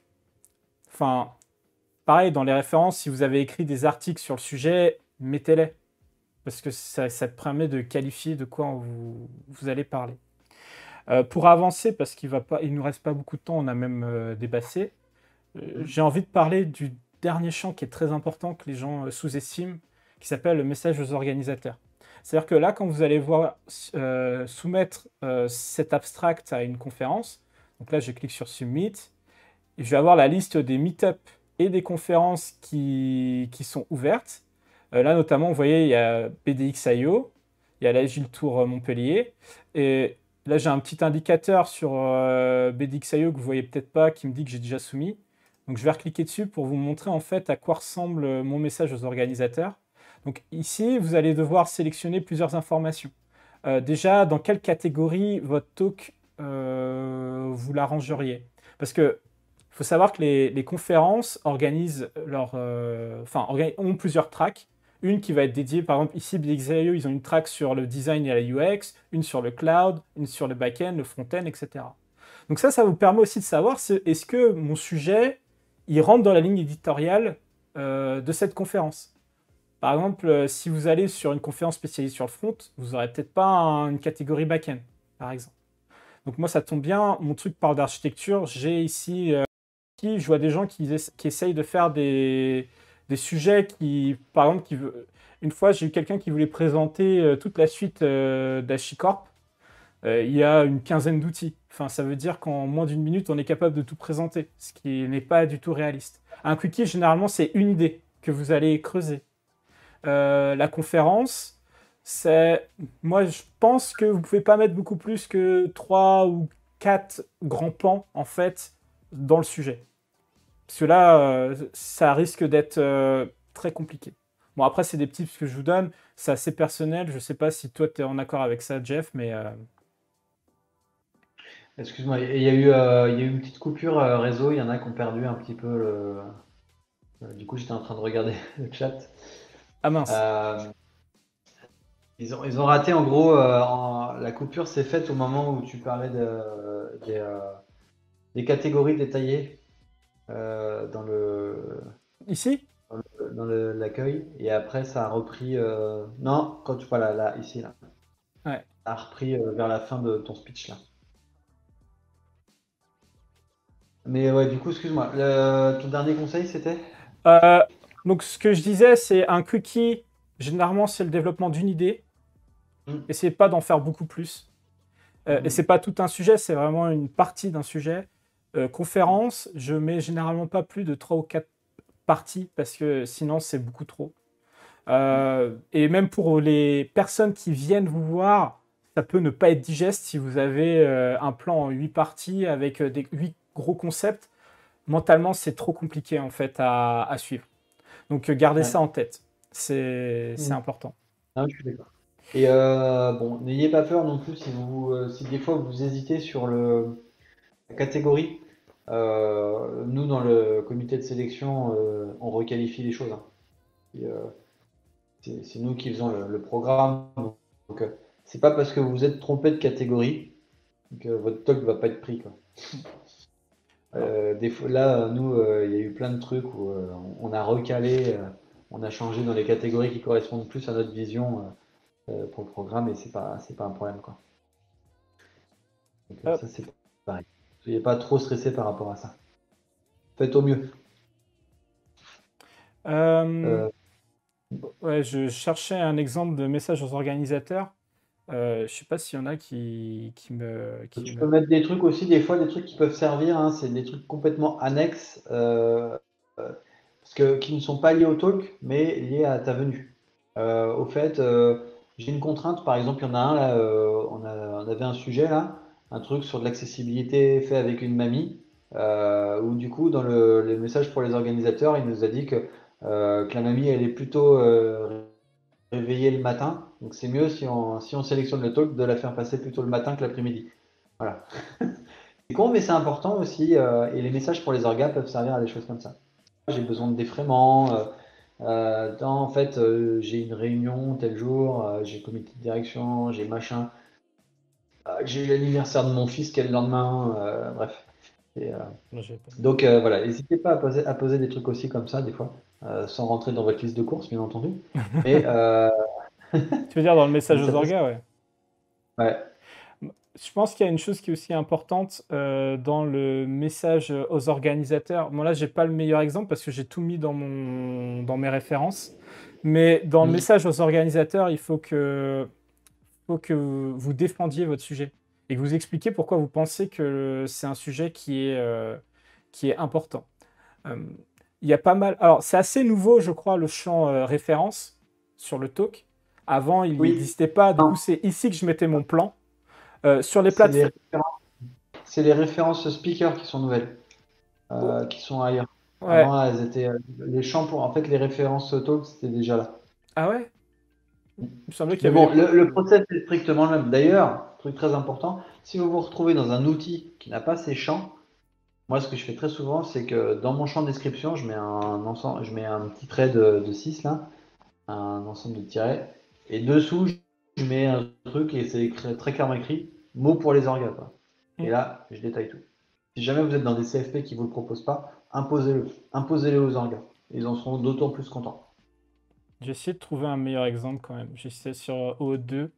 enfin, pareil, dans les références, si vous avez écrit des articles sur le sujet, mettez-les parce que ça, ça te permet de qualifier de quoi vous, vous allez parler. Euh, pour avancer, parce qu'il va pas, il nous reste pas beaucoup de temps, on a même euh, dépassé. euh, j'ai envie de parler du dernier champ qui est très important que les gens euh, sous-estiment, qui s'appelle le message aux organisateurs. C'est-à-dire que là, quand vous allez voir euh, soumettre euh, cet abstract à une conférence, donc là, je clique sur Submit, et je vais avoir la liste des meet-up et des conférences qui, qui sont ouvertes. Euh, là, notamment, vous voyez, il y a B D X I O, il y a l'Agile Tour Montpellier, et là, j'ai un petit indicateur sur euh, B D X I O que vous voyez peut-être pas, qui me dit que j'ai déjà soumis. Donc, je vais recliquer dessus pour vous montrer en fait à quoi ressemble mon message aux organisateurs. Donc, ici, vous allez devoir sélectionner plusieurs informations. Euh, déjà, dans quelle catégorie votre talk euh, vous l'arrangeriez? Parce que il faut savoir que les, les conférences organisent leur, euh, enfin, orga- ont plusieurs tracks. Une qui va être dédiée, par exemple, ici, B D X I O, ils ont une track sur le design et la U X, une sur le cloud, une sur le back-end, le front-end, et cetera. Donc ça, ça vous permet aussi de savoir si- est-ce que mon sujet, il rentre dans la ligne éditoriale euh, de cette conférence. Par exemple, euh, si vous allez sur une conférence spécialisée sur le front, vous n'aurez peut-être pas un- une catégorie back-end, par exemple. Donc moi, ça tombe bien, mon truc parle d'architecture. J'ai ici, euh, qui- je vois des gens qui, essa- qui essayent de faire des, des sujets qui, par exemple, qui veut... une fois, j'ai eu quelqu'un qui voulait présenter euh, toute la suite euh, d'HashiCorp. Euh, il y a une quinzaine d'outils. Enfin, ça veut dire qu'en moins d'une minute, on est capable de tout présenter, ce qui n'est pas du tout réaliste. Un quickie, généralement, c'est une idée que vous allez creuser. Euh, la conférence, c'est... Moi, je pense que vous ne pouvez pas mettre beaucoup plus que trois ou quatre grands pans, en fait, dans le sujet. Parce que là, euh, ça risque d'être euh, très compliqué. Bon, après, c'est des tips que je vous donne. C'est assez personnel. Je ne sais pas si toi, tu es en accord avec ça, Jeff, mais... euh, Excuse-moi, il y a eu, euh, il y a eu une petite coupure euh, réseau, il y en a qui ont perdu un petit peu le... euh, Du coup, j'étais en train de regarder le chat. Ah mince. Euh, ils ont, ils ont raté en gros, euh, en- la coupure s'est faite au moment où tu parlais de, des, euh, des catégories détaillées euh, dans le, Ici? dans le- dans le- l'accueil, et après ça a repris. euh, Non, quand tu parles là, là, ici, là, Ouais. ça a repris euh, vers la fin de ton speech là. Mais ouais, du coup, excuse-moi, le- ton dernier conseil c'était? Euh, donc, ce que je disais, c'est un quickie. Généralement, c'est le développement d'une idée. Hmm, Essayez pas d'en faire beaucoup plus. Euh, et c'est hmm, pas tout un sujet, c'est vraiment une partie d'un sujet. Euh, conférence, je mets généralement pas plus de trois ou quatre parties parce que sinon c'est beaucoup trop. hmm. Euh, et même pour les personnes qui viennent vous voir, ça peut ne pas être digeste si vous avez euh, un plan en huit parties avec euh, des huit gros concepts. Mentalement, c'est trop compliqué en fait à, à suivre. Donc euh, gardez Ouais. ça en tête. C'est c'est Hmm. important. Ah, je suis d'accord. Et euh, bon, n'ayez pas peur non plus si vous, euh, si des fois vous hésitez sur le, la catégorie. Euh, nous, dans le comité de sélection, euh, on requalifie les choses, hein. Et, euh, c'est c'est nous qui faisons le, le programme. Donc, euh, c'est pas parce que vous vous êtes trompé de catégorie que votre talk va pas être pris, quoi. Alors, Euh, des fois, là, nous, euh, il y a eu plein de trucs où euh, on a recalé, euh, on a changé dans les catégories qui correspondent plus à notre vision euh, pour le programme, et c'est pas, c'est pas un problème, quoi. Donc, euh, hop. ça, c'est pareil. Soyez pas trop stressé par rapport à ça. Faites au mieux. Euh, Euh, ouais, je cherchais un exemple de message aux organisateurs. Euh, je sais pas s'il y en a qui, qui me, qui Tu me... peux mettre des trucs aussi, des fois, des trucs qui peuvent servir, hein, c'est des trucs complètement annexes, euh, euh, parce que, qui ne sont pas liés au talk, mais liés à ta venue. Euh, au fait, euh, j'ai une contrainte, par exemple, il y en a un, là, euh, on a- on avait un sujet, là, un truc sur de l'accessibilité fait avec une mamie, euh, où du coup, dans le, le message pour les organisateurs, il nous a dit que, euh, que la mamie, elle est plutôt euh, réveillée le matin, donc c'est mieux si on, si on sélectionne le talk de la faire passer plutôt le matin que l'après-midi. Voilà. C'est con, mais c'est important aussi. Euh, et les messages pour les orgas peuvent servir à des choses comme ça. J'ai besoin de défraiement. Euh, Euh, dans, en fait, euh, j'ai une réunion tel jour, euh, j'ai le comité de direction, j'ai machin, euh, j'ai l'anniversaire de mon fils qui est le lendemain, euh, bref. Et, euh, Moi, j'ai pas. donc euh, voilà, n'hésitez pas à poser, à poser des trucs aussi comme ça, des fois, euh, sans rentrer dans votre liste de courses, bien entendu. Mais, euh, Tu veux dire dans le mais message ça aux peut. orgas, ouais. Ouais, Je pense qu'il y a une chose qui est aussi importante euh, dans le message aux organisateurs. Moi là, j'ai pas le meilleur exemple parce que j'ai tout mis dans mon dans mes références. Mais dans le Mm. message aux organisateurs, il faut que faut que vous défendiez votre sujet et que vous expliquiez pourquoi vous pensez que c'est un sujet qui est euh, qui est important. Euh, il y a pas mal. Alors, c'est assez nouveau, je crois, le champ euh, référence sur le talk. Avant, il Oui, n'existait pas. Du coup, non, c'est ici que je mettais mon plan. Euh, sur les c'est les plateformes. références, c'est les références speakers qui sont nouvelles, euh, qui sont ailleurs. Ouais. Avant, elles étaient euh, les champs pour, en fait, les références talk, c'était déjà là. Ah ouais? Il me semblait qu'il y Mais avait bon, les. le, le process est strictement le même. D'ailleurs, truc très important, si vous vous retrouvez dans un outil qui n'a pas ces champs, moi, ce que je fais très souvent, c'est que dans mon champ de description, je mets un ensemble, je mets un petit trait de, de six là, un ensemble de tirets, et dessous, je mets un truc et c'est écrit- très clairement écrit, mots pour les orgas, quoi. Et Hmm. là, je détaille tout. Si jamais vous êtes dans des C F P qui ne vous le proposent pas, imposez-le. Imposez-le aux orgas. Ils en seront d'autant plus contents. J'ai essayé de trouver un meilleur exemple quand même. J'ai essayé sur O deux.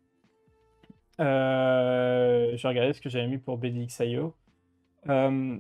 Euh, j'ai regardé ce que j'avais mis pour B D X I O. Euh,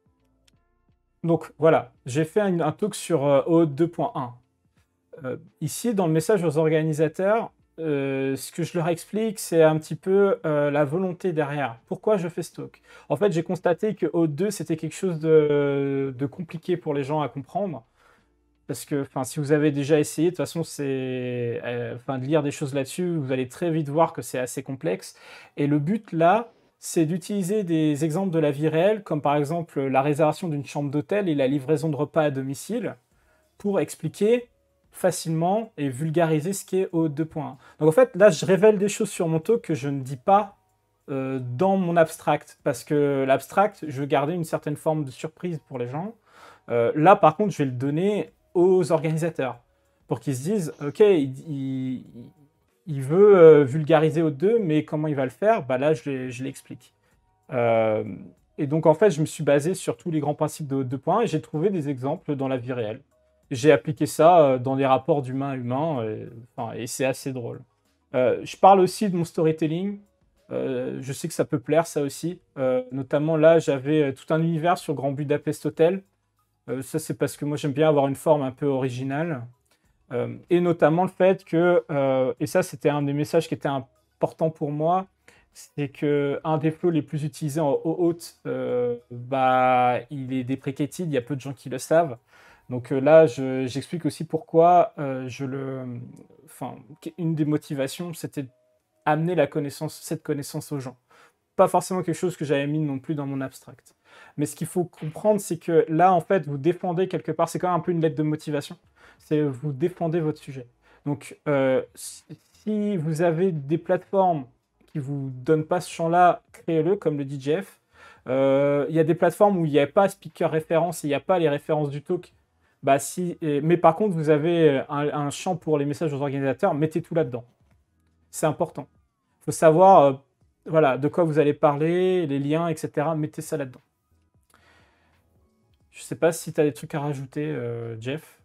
donc voilà, j'ai fait un, un talk sur euh, O deux point un. Euh, ici, dans le message aux organisateurs, euh, ce que je leur explique, c'est un petit peu euh, la volonté derrière. Pourquoi je fais ce talk? En fait, j'ai constaté que O deux, c'était quelque chose de, de compliqué pour les gens à comprendre. Parce que si vous avez déjà essayé, de toute façon, c'est, euh, enfin, de lire des choses là-dessus, vous allez très vite voir que c'est assez complexe. Et le but là, c'est d'utiliser des exemples de la vie réelle, comme par exemple la réservation d'une chambre d'hôtel et la livraison de repas à domicile, pour expliquer facilement et vulgariser ce qu'est O deux point un. Donc en fait, là, je révèle des choses sur mon talk que je ne dis pas euh, dans mon abstract, parce que l'abstract, je veux garder une certaine forme de surprise pour les gens. Euh, là, par contre, je vais le donner aux organisateurs pour qu'ils se disent, OK, il, il, il veut euh, vulgariser O deux, mais comment il va le faire? Bah là, je, je l'explique. Euh, et donc, en fait, je me suis basé sur tous les grands principes de O deux point un et j'ai trouvé des exemples dans la vie réelle. J'ai appliqué ça euh, dans des rapports d'humain à humain, et, enfin, et c'est assez drôle. Euh, je parle aussi de mon storytelling. Euh, je sais que ça peut plaire, ça aussi. Euh, notamment là, j'avais euh, tout un univers sur Grand Budapest Hotel. Euh, ça, c'est parce que moi, j'aime bien avoir une forme un peu originale. Euh, et notamment le fait que, euh, et ça, c'était un des messages qui était important pour moi, c'est que un des flows les plus utilisés en haut haute, euh, bah, il est deprecated, il y a peu de gens qui le savent. Donc euh, là, je- j'explique aussi pourquoi euh, je le, enfin, une des motivations, c'était amener la connaissance, cette connaissance aux gens. Pas forcément quelque chose que j'avais mis non plus dans mon abstract. Mais ce qu'il faut comprendre, c'est que là, en fait, vous défendez quelque part, c'est quand même un peu une lettre de motivation, c'est vous défendez votre sujet. Donc, euh, si si vous avez des plateformes qui vous donnent pas ce champ-là, créez-le, comme le dit Jeff. Euh, Il y a des plateformes où il n'y a pas speaker référence, il n'y a pas les références du talk. Bah, si, et- mais par contre, vous avez un, un champ pour les messages aux organisateurs, mettez tout là-dedans. C'est important. Il faut savoir euh, voilà, de quoi vous allez parler, les liens, et cetera. Mettez ça là-dedans. Je sais pas si tu as des trucs à rajouter, euh, Jeff.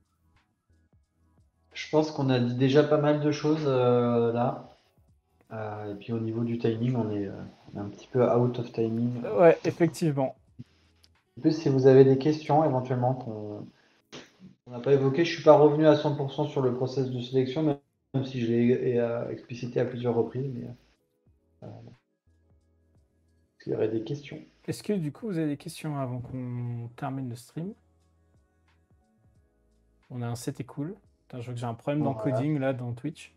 Je pense qu'on a dit déjà pas mal de choses euh, là. Euh, et puis au niveau du timing, on est, euh, on est un petit peu out of timing. Ouais, effectivement. En plus, si vous avez des questions éventuellement qu'on on n'a pas évoquées, je suis pas revenu à cent pour cent sur le process de sélection, même, même si je l'ai euh, explicité à plusieurs reprises. Mais euh, il y aurait des questions. Est-ce que du coup vous avez des questions avant qu'on termine le stream? On a un c'était cool. Putain, je vois que j'ai un problème Voilà. d'encoding là dans Twitch.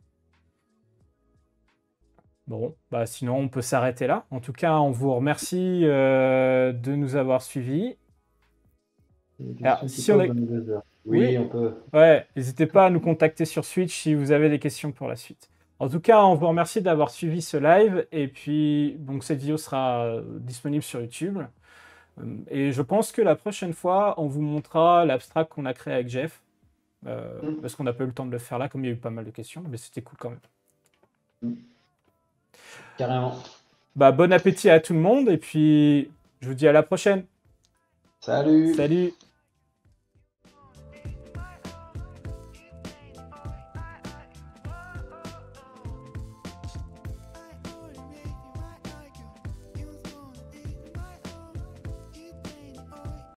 Bon, bah sinon on peut s'arrêter là. En tout cas, on vous remercie euh, de nous avoir suivis. Des Alors, questions qui si on a... peuvent donner deux heures. Oui, Oui, on peut. ouais, n'hésitez pas à nous contacter sur Switch si vous avez des questions pour la suite. En tout cas, on vous remercie d'avoir suivi ce live et puis donc cette vidéo sera euh, disponible sur YouTube. Euh, Et je pense que la prochaine fois, on vous montrera l'abstract qu'on a créé avec Jeff. euh, Mm. parce qu'on n'a pas eu le temps de le faire là, comme il y a eu pas mal de questions, mais c'était cool quand même. Mm. Carrément. Bah, bon appétit à tout le monde, et puis je vous dis à la prochaine. Salut. Salut!